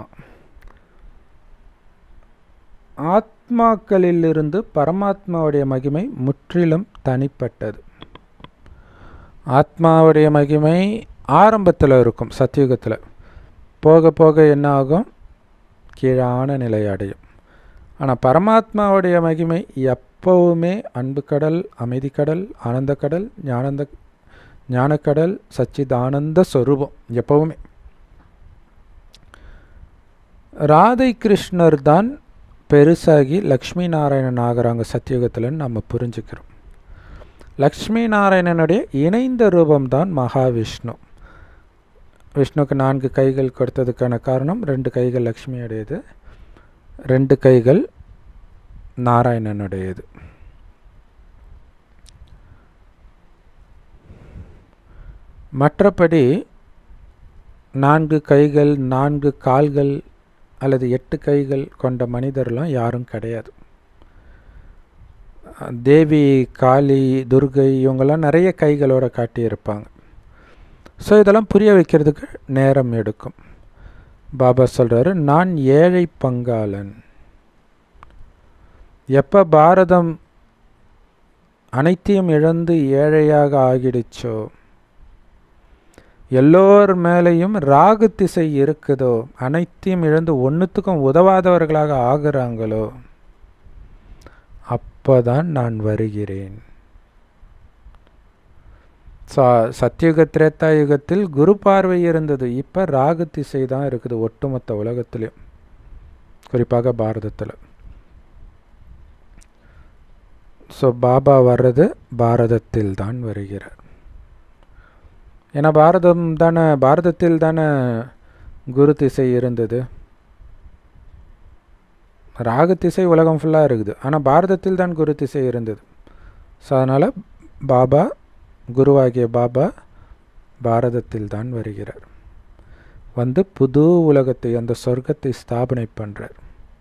ஆத்மாக்களிலிருந்து பரமாத்மாவுடைய மகிமை முற்றிலும் தனிப்பட்டது. ஆத்மாவுடைய மகிமை ஆரம்பத்தில் இருக்கும், சத்தியுகத்தில். போக போக என்ன ஆகும்? கீழான நிலை அடையும். ஆனால் பரமாத்மாவுடைய மகிமை எப்பவுமே அன்பு கடல், அமைதி கடல், ஆனந்த கடல், ஞானக்கடல், சச்சிதானந்த சொரூபம் எப்பவுமே. ராதை கிருஷ்ணர் தான் பெருசாகி லக்ஷ்மி நாராயணன் ஆகிறாங்க சத்தியுகத்தில்னு நம்ம புரிஞ்சுக்கிறோம். லக்ஷ்மி நாராயணனுடைய இணைந்த ரூபம்தான் மகாவிஷ்ணு. விஷ்ணுக்கு 4 கைகள் கொடுத்ததுக்கான காரணம் 2 கைகள் லக்ஷ்மியுடையது, 2 கைகள் நாராயணனுடையது. மற்றபடி 4 கைகள், 4 கால்கள் அல்லது 8 கைகள் கொண்ட மனிதர்லாம் யாரும் கிடையாது. தேவி, காளி, துர்கை இவங்கெல்லாம் நிறைய கைகளோடு காட்டியிருப்பாங்க. ஸோ இதெல்லாம் புரிய வைக்கிறதுக்கு நேரம் எடுக்கும். பாபா சொல்கிறாரு, நான் ஏழை பங்காளன். எப்போ பாரதம் அனைத்தையும் இழந்து ஏழையாக ஆகிடுச்சோ, எல்லோர் மேலேயும் ராகு திசை இருக்குதோ, அனைத்தையும் இழந்து ஒன்றுத்துக்கும் உதவாதவர்களாக ஆகிறாங்களோ, அப்போதான் நான் வருகிறேன். சத்தியுக திரேதா யுகத்தில் குரு பார்வை இருந்தது, இப்போ ராகு திசை தான் இருக்குது ஒட்டுமொத்த உலகத்திலையும், குறிப்பாக பாரதத்தில். ஸோ பாபா வர்றது பாரதத்தில் தான் வருகிறார். ஏன்னா பாரதத்தில் தானே குரு திசை இருந்தது. ராகு திசை உலகம் ஃபுல்லாக இருக்குது, ஆனால் பாரதத்தில் தான் குரு திசை இருந்தது. ஸோ அதனால் பாபா, குருவாகிய பாபா பாரதத்தில் தான் வருகிறார். வந்து புது உலகத்தை, அந்த சொர்க்கத்தை ஸ்தாபனை பண்ணுறார்.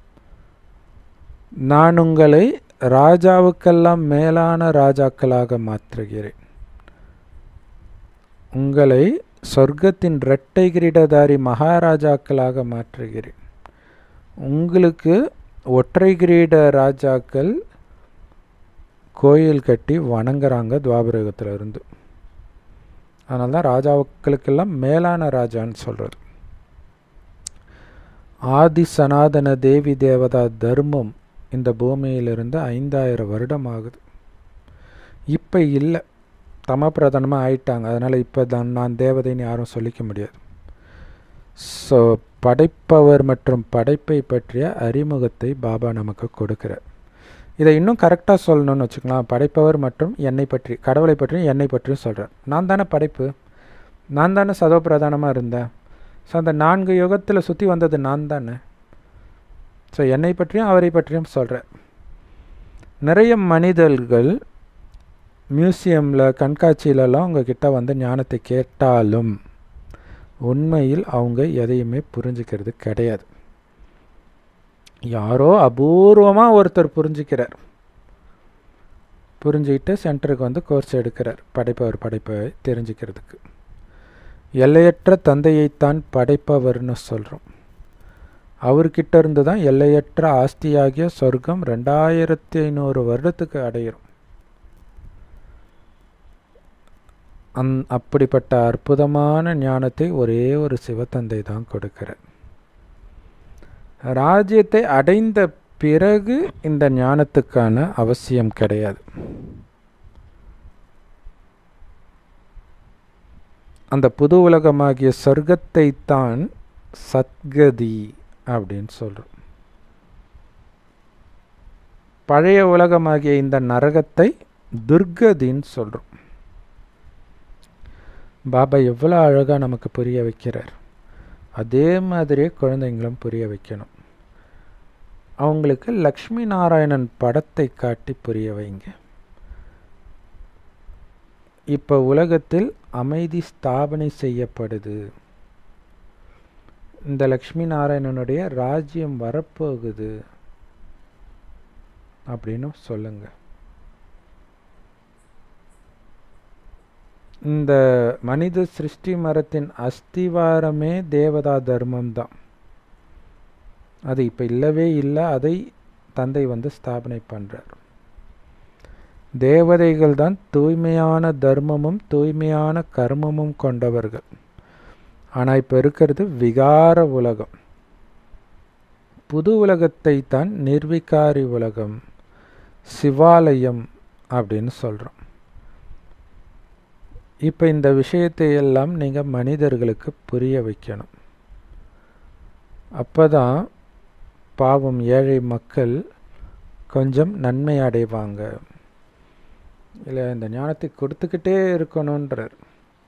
நான் உங்களை ராஜாவுக்கெல்லாம் மேலான ராஜாக்களாக மாற்றுகிறேன். உங்களை சொர்க்கத்தின் இரட்டை கிரீடதாரி மகாராஜாக்களாக மாற்றுகிறேன். உங்களுக்கு ஒற்றை கிரீட ராஜாக்கள் கோயில் கட்டி வணங்குறாங்க துவாபரயுகத்தில் இருந்து. அதனால தான் ராஜாக்களுக்கெல்லாம் மேலான ராஜான்னு சொல்கிறது. ஆதி சனாதன தேவி தேவதா தர்மம் இந்த பூமியிலிருந்து 5000 வருடம் ஆகுது. இப்போ இல்லை, தமப்பிரதானமாக ஆயிட்டாங்க. அதனால் இப்போ நான் தேவதைன்னு யாரும் சொல்லிக்க முடியாது. ஸோ படைப்பவர் மற்றும் படைப்பை பற்றிய அறிமுகத்தை பாபா நமக்கு கொடுக்கிறார். இதை இன்னும் கரெக்டாக சொல்லணும்னு வச்சுக்கலாம். படைப்பவர் மற்றும் என்னை பற்றி, கடவுளை பற்றியும் என்னை பற்றியும் சொல்கிறேன். நான் தானே படைப்பு, நான் தானே சதோப்பிரதானமாக இருந்தேன். ஸோ அந்த 4 யுகத்தில் சுற்றி வந்தது நான் தானே. ஸோ என்னை பற்றியும் அவரை பற்றியும் சொல்கிறேன். நிறைய மனிதர்கள் மியூசியமில், கண்காட்சியிலலாம் உங்ககிட்ட வந்து ஞானத்தை கேட்டாலும் உண்மையில் அவங்க எதையுமே புரிஞ்சுக்கிறது கிடையாது. யாரோ அபூர்வமாக ஒருத்தர் புரிஞ்சுக்கிறார். புரிஞ்சுக்கிட்டு சென்டருக்கு வந்து கோர்ஸ் எடுக்கிறார், படைப்பை தெரிஞ்சுக்கிறதுக்கு. எல்லையற்ற தந்தையைத்தான் படைப்பவர்னு சொல்கிறோம். அவர்கிட்ட இருந்து தான் எல்லையற்ற ஆஸ்தியாகிய சொர்க்கம் 2500 வருடத்துக்கு அடையிறோம். அப்படிப்பட்ட அற்புதமான ஞானத்தை ஒரே ஒரு சிவத்தந்தை தான் கொடுக்கிறார். ராஜ்யத்தை அடைந்த பிறகு இந்த ஞானத்துக்கான அவசியம் கிடையாது. அந்த புது உலகமாகிய சொர்க்கத்தை தான் சத்கதி அப்படின்னு சொல்கிறோம். பழைய உலகமாகிய இந்த நரகத்தை துர்கதின்னு சொல்கிறோம். பாபா எவ்வளோ அழகாக நமக்கு புரிய வைக்கிறார். அதே மாதிரியே குழந்தைங்களும் புரிய வைக்கணும். அவங்களுக்கு லக்ஷ்மி நாராயணன் படத்தை காட்டி புரிய வைங்க. இப்போ உலகத்தில் அமைதி ஸ்தாபனை செய்யப்படுது. இந்த லக்ஷ்மி நாராயணனுடைய ராஜ்யம் வரப்போகுது அப்படின்னு சொல்லுங்க. இந்த மனித சிருஷ்டி மரத்தின் அஸ்திவாரமே தேவதா தர்மம் தான். அது இப்போ இல்லவே இல்லை. அதை தந்தை வந்து ஸ்தாபனை பண்ணுறார். தேவதைகள் தான் தூய்மையான தர்மமும் தூய்மையான கர்மமும் கொண்டவர்கள். ஆனால் இப்போ இருக்கிறது விகார உலகம். புது உலகத்தை தான் நிர்விகாரி உலகம், சிவாலயம் அப்படின்னு சொல்கிறோம். இப்போ இந்த விஷயத்தை எல்லாம் நீங்கள் மனிதர்களுக்கு புரிய வைக்கணும். அப்போ தான் பாவம் ஏழை மக்கள் கொஞ்சம் நன்மை அடைவாங்க. இல்லை, இந்த ஞானத்தை கொடுத்துக்கிட்டே இருக்கணுன்றார்.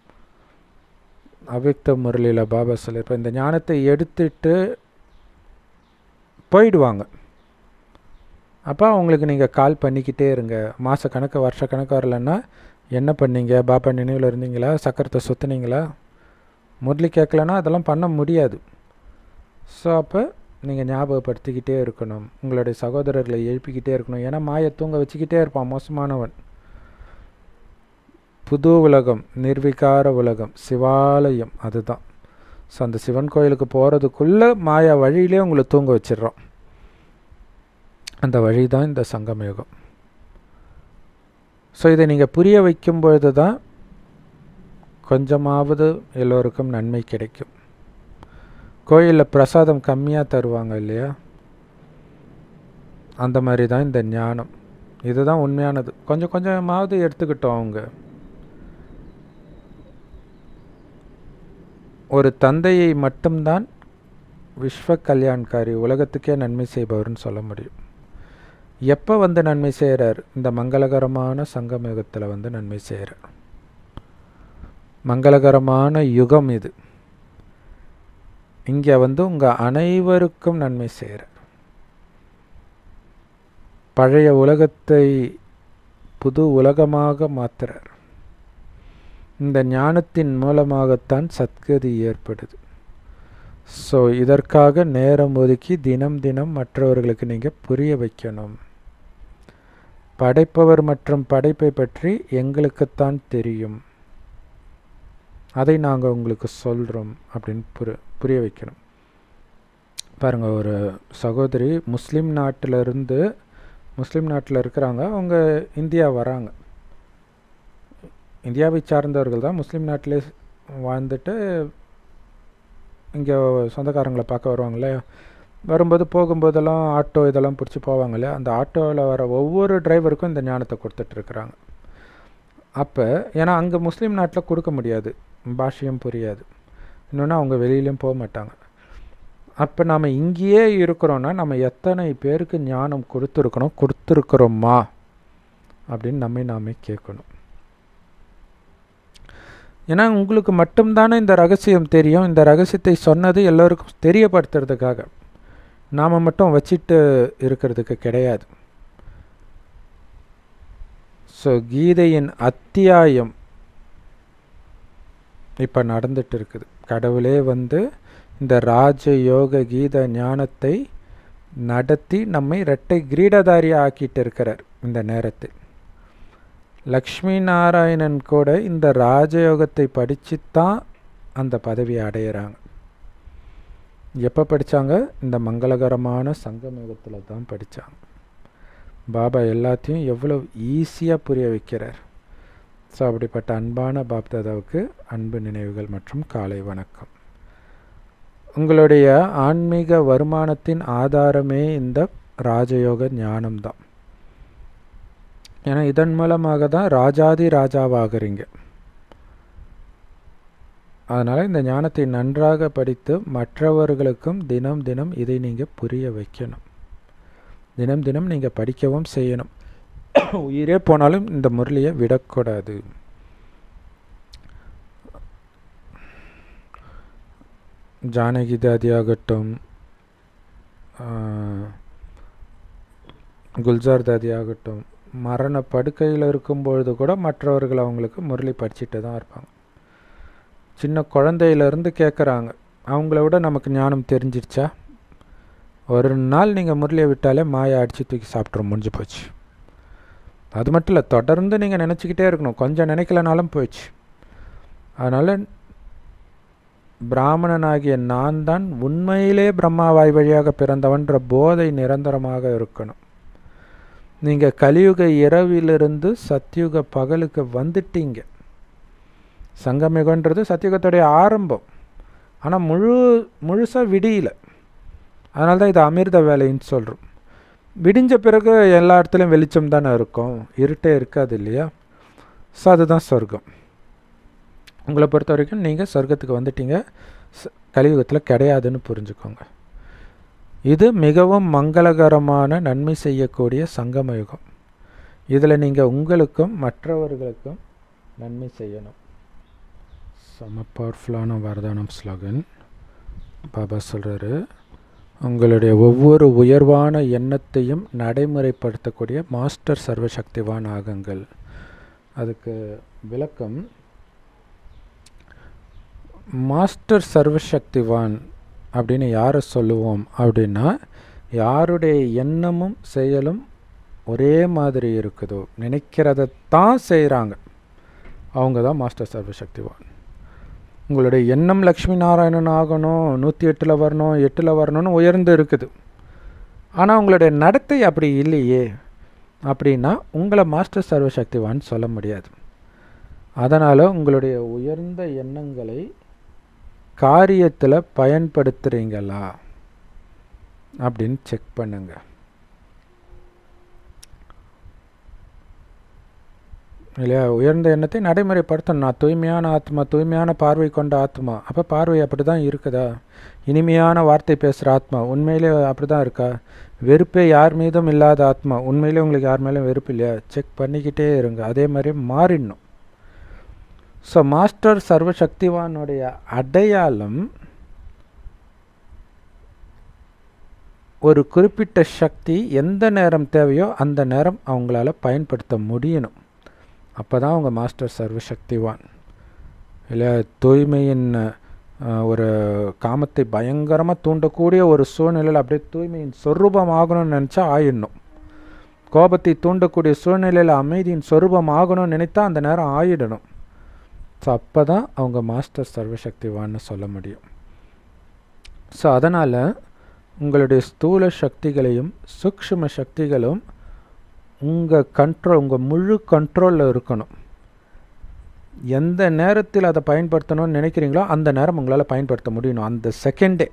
அவ்யக்த முரளியில் பாபா சொல்லியிருப்ப, இந்த ஞானத்தை எடுத்துட்டு போயிடுவாங்க. அப்போ அவங்களுக்கு நீங்கள் கால் பண்ணிக்கிட்டே இருங்க. மாதக்கணக்கு வருஷக்கணக்கு வரலன்னா, என்ன பண்ணீங்க, பாபா நினைவில் இருந்தீங்களா, சக்கரத்தை சுற்றுனீங்களா, முரளி கேட்கலன்னா அதெல்லாம் பண்ண முடியாது. ஸோ அப்போ நீங்கள் ஞாபகப்படுத்திக்கிட்டே இருக்கணும். உங்களுடைய சகோதரர்களை எழுப்பிக்கிட்டே இருக்கணும். ஏன்னா மாயை தூங்க வச்சுக்கிட்டே இருப்பான் மோசமானவன். புது உலகம், நிர்விகார உலகம், சிவாலயம் அதுதான். ஸோ அந்த சிவன் கோயிலுக்கு போகிறதுக்குள்ளே மாயா வழியிலே உங்களை தூங்க வச்சிடுறோம். அந்த வழி தான் இந்த சங்கமயுகம். ஸோ இதை நீங்கள் புரிய வைக்கும் பொழுது தான் கொஞ்சமாவது எல்லோருக்கும் நன்மை கிடைக்கும். கோயிலில் பிரசாதம் கம்மியாக தருவாங்க இல்லையா, அந்த மாதிரி தான் இந்த ஞானம். இதுதான் உண்மையானது. கொஞ்சம் கொஞ்சமாவது எடுத்துக்கிட்டோம். அவங்க ஒரு தந்தையை மட்டும்தான் விஸ்வ கல்யாண்காரி, உலகத்துக்கே நன்மை செய்பவர்னு சொல்ல முடியும். எப்போ வந்து நன்மை செய்கிறார்? இந்த மங்களகரமான சங்கம் யுகத்தில் வந்து நன்மை செய்கிறார். மங்களகரமான யுகம் இது. இங்கே வந்து உங்கள் அனைவருக்கும் நன்மை செய்கிறார். பழைய உலகத்தை புது உலகமாக மாற்றுறார். இந்த ஞானத்தின் மூலமாகத்தான் சத்கதி ஏற்படுது. ஸோ இதற்காக நேரம் ஒதுக்கி தினம் தினம் மற்றவர்களுக்கு நீங்கள் புரிய வைக்கணும். படைப்பவர் மற்றும் படைப்பை பற்றி எங்களுக்குத்தான் தெரியும், அதை நாங்கள் உங்களுக்கு சொல்கிறோம் அப்படின்னு புரிய வைக்கணும். பாருங்கள், ஒரு சகோதரி முஸ்லீம் நாட்டில் இருக்கிறாங்க. அவங்க இந்தியா வராங்க. இந்தியாவை சார்ந்தவர்கள் தான், முஸ்லீம் நாட்டிலே வாழ்ந்துட்டு இங்கே சொந்தக்காரங்களை பார்க்க வருவாங்களே. வரும்போது போகும்போதெல்லாம் ஆட்டோ இதெல்லாம் பிடிச்சி போவாங்களே. அந்த ஆட்டோவில் வர ஒவ்வொரு டிரைவருக்கும் இந்த ஞானத்தை கொடுத்துட்ருக்குறாங்க. அப்போ ஏன்னா அங்கே முஸ்லீம் நாட்டில் கொடுக்க முடியாது, பாஷையும் புரியாது, இன்னொன்று அவங்க வெளியிலையும் போக மாட்டாங்க. அப்போ நாம் இங்கேயே இருக்கிறோன்னா நம்ம எத்தனை பேருக்கு ஞானம் கொடுத்துருக்குறோமா அப்படின்னு நாமே கேட்கணும். ஏன்னா உங்களுக்கு மட்டும்தானே இந்த ரகசியம் தெரியும். இந்த ரகசியத்தை சொன்னது எல்லோருக்கும் தெரியப்படுத்துறதுக்காக, நாம் மட்டும் வச்சிட்டு இருக்கிறதுக்கு கிடையாது. ஸோ கீதையின் அத்தியாயம் இப்போ நடந்துட்டு இருக்குது. கடவுளே வந்து இந்த ராஜயோக கீத ஞானத்தை நடத்தி நம்மை இரட்டை கிரீடதாரியாக ஆக்கிட்டு இருக்கிறார். இந்த நேரத்தில் லக்ஷ்மி நாராயணன் கூட இந்த ராஜயோகத்தை படித்து தான் அந்த பதவியை அடையிறாங்க. எப்போ படித்தாங்க? இந்த மங்களகரமான சங்கமயுகத்தில் தான் படித்தாங்க. பாபா எல்லாத்தையும் எவ்வளோ ஈஸியாக புரிய வைக்கிறார். ஸோ அப்படிப்பட்ட அன்பான பாப்தாதாவுக்கு அன்பு நினைவுகள் மற்றும் காலை வணக்கம். உங்களுடைய ஆன்மீக வருமானத்தின் ஆதாரமே இந்த ராஜயோக ஞானம்தான். ஏன்னா இதன் மூலமாக தான் ராஜாதி ராஜாவாகிறீங்க. அதனால் இந்த ஞானத்தை நன்றாக படித்து மற்றவர்களுக்கும் தினம் தினம் இதை நீங்கள் புரிய வைக்கணும். தினம் தினம் நீங்கள் படிக்கவும் செய்யணும். உயிரே போனாலும் இந்த முரளியை விடக்கூடாது. ஜானகி தாதி ஆகட்டும், குல்ஜார் தாதி ஆகட்டும், மரண படுக்கையில் இருக்கும்பொழுது கூட மற்றவர்கள் அவங்களுக்கு முரளி படிச்சுட்டு தான் இருப்பாங்க. சின்ன குழந்தையிலேருந்து கேட்குறாங்க, அவங்கள விட நமக்கு ஞானம் தெரிஞ்சிருச்சா? ஒரு நாள் நீங்கள் முரளியை விட்டாலே மாயை அடித்து தூக்கி சாப்பிட்றோம், முடிஞ்சு போச்சு. அது மட்டும் இல்லை, தொடர்ந்து நீங்கள் நினச்சிக்கிட்டே இருக்கணும். கொஞ்சம் நினைக்கலனாலும் போயிடுச்சு. அதனால் பிராமணனாகிய நான் தான் உண்மையிலே பிரம்மாவாய் வழியாக பிறந்தவன்ற போதை நிரந்தரமாக இருக்கணும். நீங்கள் கலியுக இரவிலிருந்து சத்தியுக பகலுக்கு வந்துட்டீங்க. சங்கமிகன்றது சத்தியுகத்துடைய ஆரம்பம், ஆனால் முழுசாக விடியல. அதனால தான் இது அமிர்த வேலைன்னு சொல்கிறோம். விடிஞ்ச பிறகு எல்லா இடத்துலையும் வெளிச்சம் தானே இருக்கும், இருட்டே இருக்காது இல்லையா? ஸோ அதுதான் சொர்க்கம். உங்களை பொறுத்த வரைக்கும் நீங்கள் சொர்க்கத்துக்கு வந்துட்டீங்க, கலியுகத்தில் கிடையாதுன்னு புரிஞ்சுக்கோங்க. இது மிகவும் மங்களகரமான நன்மை செய்யக்கூடிய சங்கமயுகம். இதில் நீங்கள் உங்களுக்கும் மற்றவர்களுக்கும் நன்மை செய்யணும். செம பவர்ஃபுல்லான வரதானம் ஸ்லோகன். பாபா சொல்கிறாரு, உங்களுடைய ஒவ்வொரு உயர்வான எண்ணத்தையும் நடைமுறைப்படுத்தக்கூடிய மாஸ்டர் சர்வசக்திவான் ஆகுங்கள். அதுக்கு விளக்கம், மாஸ்டர் சர்வசக்திவான் அப்படின்னு யாரை சொல்லுவோம் அப்படின்னா, யாருடைய எண்ணமும் செயலும் ஒரே மாதிரி இருக்குதோ, நினைக்கிறதான் செய்கிறாங்க, அவங்க தான் மாஸ்டர் சர்வசக்திவான். உங்களுடைய எண்ணம் லக்ஷ்மி நாராயணன் ஆகணும், 108 வரணும், 8 வரணும்னு உயர்ந்து இருக்குது. ஆனால் உங்களுடைய நடத்தை அப்படி இல்லையே அப்படின்னா உங்களை மாஸ்டர் சர்வசக்திவான் சொல்ல முடியாது. அதனால் உங்களுடைய உயர்ந்த எண்ணங்களை காரியத்தில் பயன்படுத்துகிறீங்களா அப்படின்னு செக் பண்ணுங்க. இல்லையா? உயர்ந்த எண்ணத்தை நடைமுறைப்படுத்தணும். நான் தூய்மையான ஆத்மா, தூய்மையான பார்வை கொண்ட ஆத்மா. அப்போ பார்வை அப்படி தான் இருக்குதா? இனிமையான வார்த்தை பேசுகிற ஆத்மா உண்மையிலே அப்படி தான் இருக்கா? வெறுப்பே யார் மீதும் இல்லாத ஆத்மா உண்மையிலே உங்களுக்கு யார் மேலும் வெறுப்பு இல்லையா? செக் பண்ணிக்கிட்டே இருங்க. அதே மாதிரி மாறிடணும். ஸோ மாஸ்டர் சர்வசக்திவானுடைய அடையாளம் ஒரு குறிப்பிட்ட சக்தி எந்த நேரம் தேவையோ அந்த நேரம் அவங்களால பயன்படுத்த முடியணும். அப்போ தான் அவங்க மாஸ்டர் சர்வசக்திவான். இல்லை, தூய்மையின் ஒரு காமத்தை பயங்கரமாக தூண்டக்கூடிய ஒரு சூழ்நிலையில் அப்படியே தூய்மையின் சொரூபம் ஆகணும்னு நினச்சா ஆயிடணும். கோபத்தை தூண்டக்கூடிய சூழ்நிலையில் அமைதியின் சொரூபம் ஆகணும்னு நினைத்தா அந்த நேரம் ஆயிடணும். ஸோ அப்போ தான் அவங்க மாஸ்டர் சர்வசக்திவான்னு சொல்ல முடியும். ஸோ அதனால் உங்களுடைய ஸ்தூல சக்திகளையும் சூக்ஷ்ம சக்திகளும் உங்கள் கண்ட்ரோல், உங்கள் முழு கண்ட்ரோலில் இருக்கணும். எந்த நேரத்தில் அதை பயன்படுத்தணும்னு நினைக்கிறீங்களோ அந்த நேரம் உங்களால் பயன்படுத்த முடியணும். அந்த செகண்டே.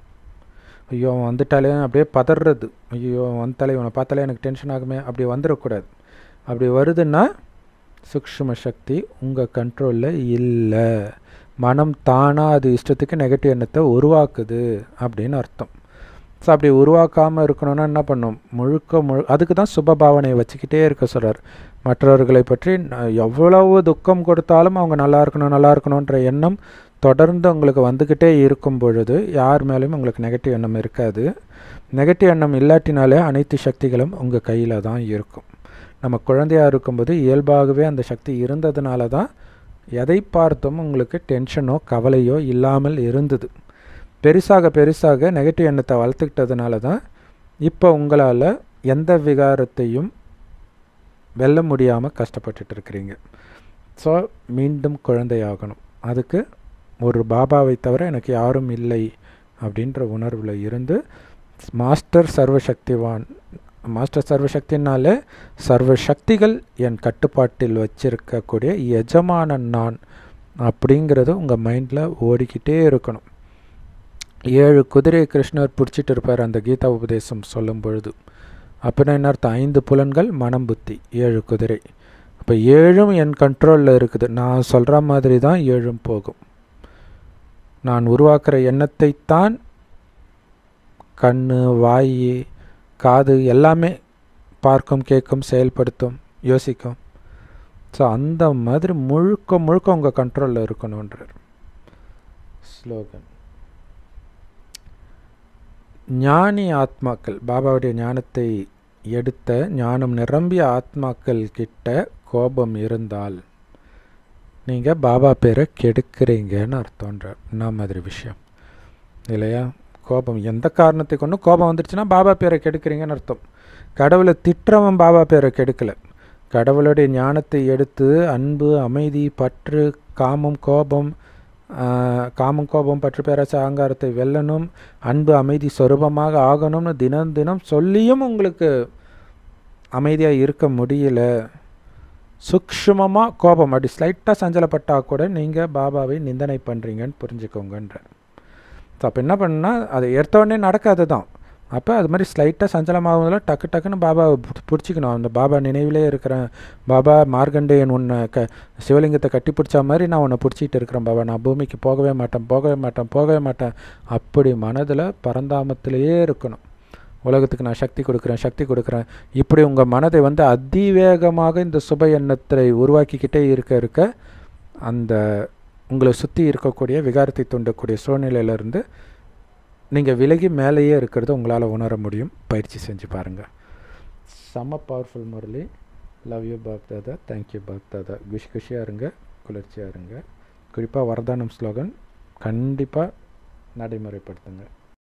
ஐயோ வந்துட்டாலே அப்படியே பதறது, ஐயோ வந்துட்டாலே இவனை பார்த்தாலே எனக்கு டென்ஷன் ஆகுமே, அப்படி வந்துடக்கூடாது. அப்படி வருதுன்னா சூக்ஷ்ம சக்தி உங்கள் கண்ட்ரோலில் இல்லை. மனம் தானாக அது இஷ்டத்துக்கு நெகட்டிவ் எண்ணத்தை உருவாக்குது அப்படின்னு அர்த்தம். ஸோ அப்படி உருவாக்காமல் இருக்கணும்னா என்ன பண்ணும்? அதுக்கு தான் சுபபாவனையை வச்சுக்கிட்டே இருக்க சொல்கிறார். மற்றவர்களை பற்றி எவ்வளவு துக்கம் கொடுத்தாலும் அவங்க நல்லா இருக்கணுன்ற எண்ணம் தொடர்ந்து உங்களுக்கு வந்துக்கிட்டே இருக்கும் பொழுது யார் மேலேயும் உங்களுக்கு நெகட்டிவ் எண்ணம் இருக்காது. நெகட்டிவ் எண்ணம் இல்லாட்டினாலே அனைத்து சக்திகளும் உங்கள் கையில் தான் இருக்கும். நம்ம குழந்தையாக இருக்கும்போது இயல்பாகவே அந்த சக்தி இருந்ததுனால தான் எதை பார்த்தும் உங்களுக்கு டென்ஷனோ கவலையோ இல்லாமல் இருந்தது. பெருசாக நெகட்டிவ் எண்ணத்தை வளர்த்துக்கிட்டதுனால தான் இப்போ உங்களால் எந்த விகாரத்தையும் வெல்ல முடியாமல் கஷ்டப்பட்டுட்டு இருக்கிறீங்க. ஸோ மீண்டும் குழந்தையாகணும். அதுக்கு ஒரு பாபாவை தவிர எனக்கு யாரும் இல்லை அப்படின்ற உணர்வில் இருந்து மாஸ்டர் சர்வசக்திவான். மாஸ்டர் சர்வசக்தினாலே சர்வசக்திகள் என் கட்டுப்பாட்டில் வச்சிருக்கக்கூடிய எஜமானன் நான் அப்படிங்கிறது உங்கள் மைண்டில் ஓடிக்கிட்டே இருக்கணும். 7 குதிரை கிருஷ்ணர் பிடிச்சிட்டு இருப்பார் அந்த கீதா உபதேசம் சொல்லும் பொழுது. அப்படின்னா என்ன அர்த்தம்? 5 புலன்கள், மனம், புத்தி, 7 குதிரை. அப்போ 7ம் என் கண்ட்ரோலில் இருக்குது. நான் சொல்கிற மாதிரி தான் 7ம் போகும். நான் உருவாக்குற எண்ணத்தைத்தான் கண், வாய், காது எல்லாமே பார்க்கும், கேட்கும், செயல்படுத்தும், யோசிக்கும். ஸோ அந்த மாதிரி முழுக்க உங்கள் கண்ட்ரோலில் இருக்கணுன்றார். ஸ்லோகன். ஞானி ஆத்மாக்கள், பாபாவுடைய ஞானத்தை எடுத்த ஞானம் நிரம்பிய ஆத்மாக்கள் கிட்ட கோபம் இருந்தால் நீங்கள் பாபா பேரை கெடுக்கிறீங்கன்னு அர்த்தம்ன்றார். என்ன மாதிரி விஷயம் இல்லையா? கோபம் எந்த காரணத்தை கொண்டு கோபம் வந்துடுச்சுன்னா பாபா பேரை கெடுக்கிறீங்கன்னு அர்த்தம். கடவுளை திட்டுறவன் பாபா பேரை கெடுக்கலை. கடவுளுடைய ஞானத்தை எடுத்து அன்பு, அமைதி, பற்று, காமம், கோபம், பற்று, பேராசை, அகங்காரத்தை வெல்லணும், அன்பு அமைதி சொரூபமாக ஆகணும்னு தினம் தினம் சொல்லியும் உங்களுக்கு அமைதியாக இருக்க முடியல. சூக்ஷ்மமாக கோபம் அப்படி ஸ்லைட்டாக சஞ்சலப்பட்டால் கூட நீங்கள் பாபாவை நிந்தனை பண்ணுறீங்கன்னு புரிஞ்சுக்கோங்கன்றார். ஸோ அப்போ என்ன பண்ணால் அது எடுத்தோடனே நடக்காது தான். அப்போ அது மாதிரி ஸ்லைட்டாக சஞ்சலமாகும்போது டக்குன்னு பாபாவை பிடிச்சிக்கணும். அந்த பாபா நினைவிலே இருக்கிறேன். பாபா, மார்கண்டேயன் உன்னை சிவலிங்கத்தை கட்டி பிடிச்ச மாதிரி நான் உன்னை பிடிச்சிட்டு இருக்கிறேன் பாபா. நான் பூமிக்கு போகவே மாட்டேன். அப்படி மனதில் பரந்தாமத்திலேயே இருக்கணும். உலகத்துக்கு நான் சக்தி கொடுக்குறேன். இப்படி உங்கள் மனதை அதிவேகமாக இந்த சுப எண்ணத்தை உருவாக்கிக்கிட்டே இருக்க அந்த உங்களை சுற்றி இருக்கக்கூடிய விகாரத்தை தூண்டக்கூடிய சூழ்நிலையிலேருந்து நீங்கள் விலகி மேலேயே இருக்கிறத உங்களால் உணர முடியும். பயிற்சி செஞ்சு பாருங்கள். செம்ம பவர்ஃபுல் முரளி. லவ் யூ பாப் தாதா. தேங்க்யூ பாப் தாதா. குஷியாக இருங்க, குளிர்ச்சியாக இருங்க. குறிப்பாக வரதானம் ஸ்லோகன் கண்டிப்பாக நடைமுறைப்படுத்துங்க.